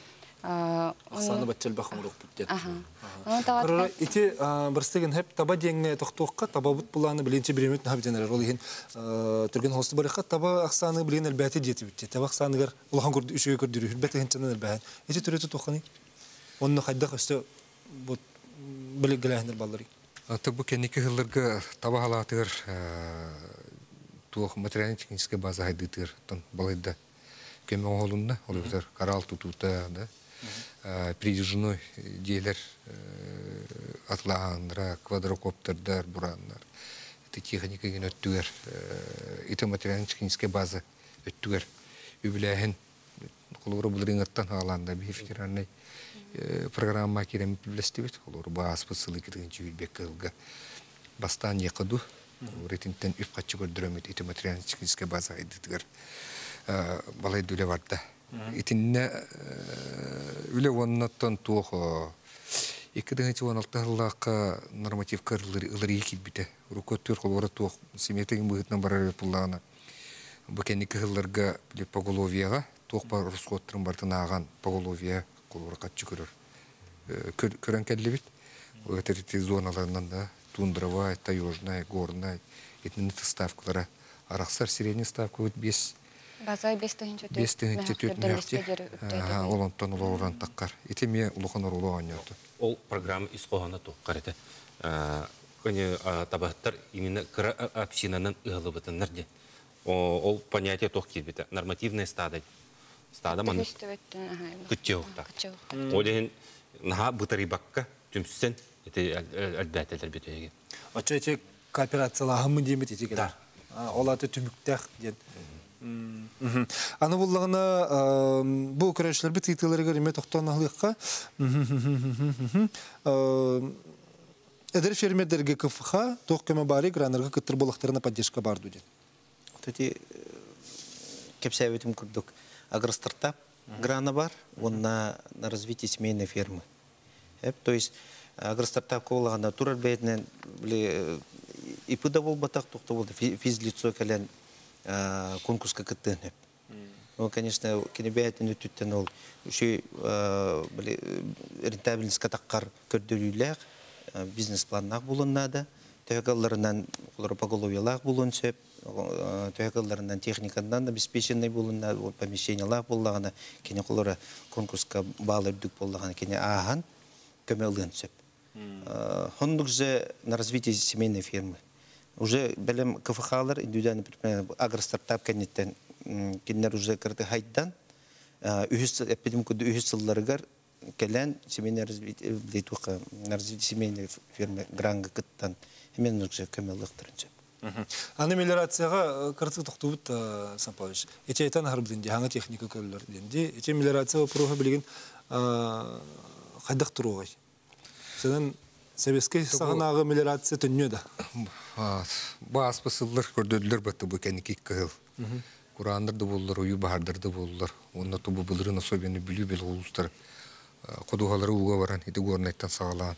Асаны баччал бахым урух бүттет. Ага. Ити бирстеген хеп таба деңне токтокка таба бут буланы биленче биремет хап жанар. Ол ген түрген хосты барыкка таба аксаны билен албаты жетип битте. Таба аксаныгар улхан көрдү үшөгө көрдүрү хилбет хенченен албаты. Ити түрөтө токханы. Онны хайдак өстө бут билгелендер баллары. Табу кенеке хылларга таба халатыр туох материально-техническая база хайдытыр тон балайда. Кеме оғылында, олар карал тутута, придержной дейлер атлағандыра, квадрокоптердар, бурандар. Это техника ген өттігер, это материально-техническая база өттігер. Үбіләхін, қолуыры бұлырын аттан ғаланда, бей фикерарнай программа керемі білістебет, қолуыры баас бұсылы кеткен жүйілбек қылға. Бастан еқыду, ретінтен үп қатшы көрдіремет, это материально-техническая база айдытығыр. Балай дүле барды. Итинне үле оннаттан туох эки миң он алты жыллакка норматив кырлар ылыры килбите. Рукоттөр колора туох семетеген быгытнан барар пуллана. Бу кенеке кылларга биле поголовияга туох бар рускоттырын бартынаган поголовия колора катчы көрөр. Көрөн келлебит. Это эти зоналарынан да, тундровая, таежная, горная, этнен ставкалары. Арақсар средний ставка өт бес. Базай бес тыгынча төт. Бес тыгынча төт мәхте. Олантан олаудан таққар. Ете ме ұлықын ұрылу аньяты. Ол программа исқоғана тоққар еті. Көне табаттар именно кыра общинанын ығылы бұтынлар де. Ол понятие тоқ келбеті. Нормативная стада. Стада маны күтче ұқта. Олеген наға бұтары баққа түмсен әлбәтелер бетеге. Оча ете кооперациялағы мұн деймет ете келер. Олаты түміктәқ ден. Аны болағына бұл көрәшілер біт етілерге реме тоқтан ағылыққа әдір фермердерге кыфыға тоқ көмі бары гранарға күттір болықтарына поддержка барды ден. Төте кепсәветім күрдік. Агростартап грана бар, онна на развитие семейной фермы. То есть агростартап колағанда турар бәйтінен и пыдавол батақ тоқты болды, физлицо кәлен конкурска кыттын. Ну, конечно, кенебәйтін өттіттен ол үші рентабельность катаққар көрділіләқ, бизнес-планнақ болыннады, тәуекаларынан поголовиялақ болын сөп, тәуекаларынан техникадан обеспеченный болыннады, помещениялақ болағына, кене қолары конкурска бал үрдік болағына, кене аған көмелін сөп. Хондық же на развитие семейной фермы. Уже белем КФХ-лар, индивидуальный предприятие, агростартап кенеттен, кеннер уже кырды хайдан, эпидем күді үйіз сылларығар, келен семейный развитие, дейтуға, на развитие семейной фермы гранга кыттан, именно уже көмеліқтірінше. Аны мелиорацияға кырцы тоқты бұд, Сампалыш. Эче айтан ғарбденде, хаңа техника көлілерденде, эче мелиорация бұруға білген қайдақ тұруғай. Сенен Себескей сағанағы мелиорация түнне да. Бас басылар көрдөлөр баты бұл кәні кейк кығыл. Құрандырды болылар, ойы бағардырды болылар. Онна тұбы бұлырын особені білу бел ғолыстар. Қодуғалары ұға баран, еті горнайттан сағалан.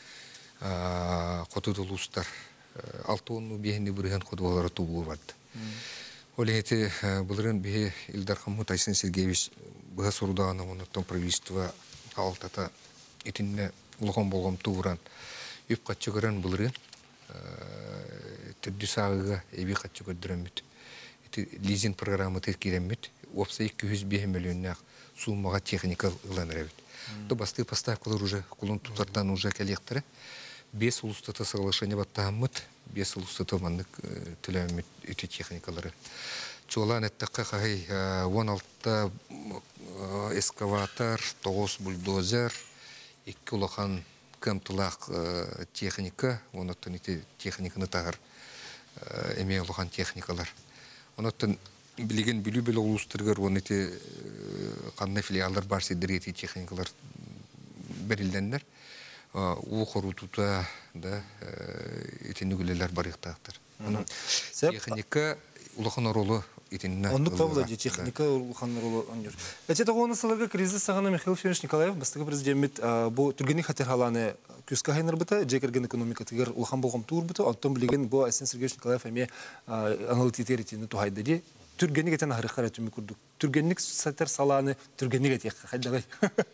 Қоды долыстар. Алты онны бейінді бұрыған қодуғалары тұбығы барды. Оле еті бұлырын бейі Илдар Хаму Тайсын Сергеевич бұға сұрудағаны оныттан правительство алтата етінне ұлған болғам туғыран. Үп қатшы көрін бұлырын түрді сағыға әбей қатшы көрдірінмет. Лизинг программы тәркеремет. Опса екі жүз бес миллионнақ суммаға техника ұланыр әбет. То басты поставкалар уже құлын тұтардан уже кәлектірі. Бес ұлыстаты соглашение баттағымыд, бес ұлыстаты маңдық түләмет өте техникалары. Чолан әттіққа қағай он алты эскаватор, тоғыз бульдозер, екі ұлақан кәмтылақ техника, онаттан техниканы тағыр әме ұлақан техникалар. Онаттан білеген білу-білі ұлыстырғыр, оны қанна филиалдар бар седір еті техникалар бәрілденлер. Ол қорутута етені күлелер бар иқтақтыр. Техника ұлақан оролы етеніне... Ондық табылы де техника ұлақан оролы өндір. Әте тағуыны саларға кризис сағана Михаил Федорович Николаев бастығы президент бұл түргені қатер халаны күскі хайнар бұта, жекерген экономика тігер ұлақан болғам туыр бұта, оттан білеген бұл Әсен Сергеевич Николаев әме аналитетер етені туғайды де. Түргенік әтен ағырыққар әтімі күрдік. Түргенік сәтер саланы түргенік әтек қайдағай.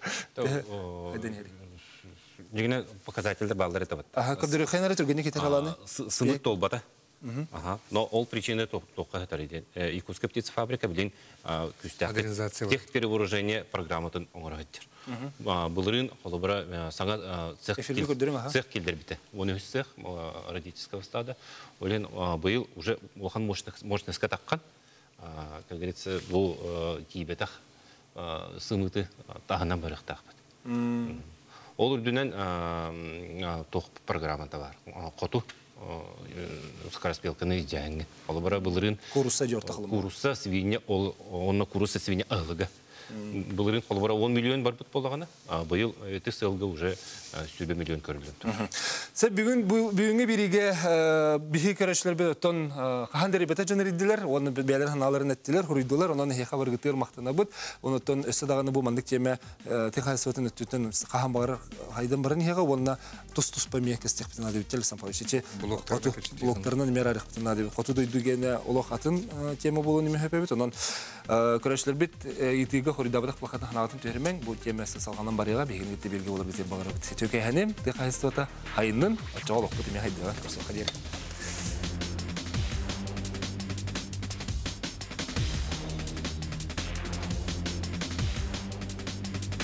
Дегені показательдер балдар это вот. Ага, когда хайнары түргенік әтер халаны? Сынық толбата. Но ол причины тоққа әтәрейден. Якутская птицефабрика білен күстәқті техперевооружение программатын оңырағыттыр. Бұлырын қолыбыра саңа цех келдер біті. Оны өз цех родительского стада. Олен бұйыл уже оған мощностьқа таққан. Как говорится, бұл кейбетақ сымыты тағынан барықтақ бұд. Ол үрдінен тоқ программата бар. Қоту скороспелканы жайыңы. Ол бара бұлырын курусса свиня, онна курусса свиня ағылыға. Бұлырын ол бара он миллион бар бұд болағана, бұйыл өті сылғы уже сүйбе миллион көрілген. Сәп бүгінгі береге бігі көрәшілер бі өттен қағандары бәті жаныридділер, оны бәлер ханаларын әттілер, құридділер, онын хейқа барғытыр мақтана бұд, оны өттен өсі дағаны бұл мандық теме текайсуатын өттен қаған бағыр қайдан барын хейқа, онына тұс-тұс пәмей кәстек бітін ады бүттелі сампаушы. Блоктарынан мер арық бітін ады бүт. Қоту дойдугені олық атын тема болуын еме хөпе бүт, онын көрәшілер біт етігі хоридабыдық плакатын ханағатын төрімен бұл темесі салғанын барыға бегенетті белге olur бізен бағыры бітсе. Төке әнем, де қайыстыта хайынның, отчаға лоқпы деме хайдыға.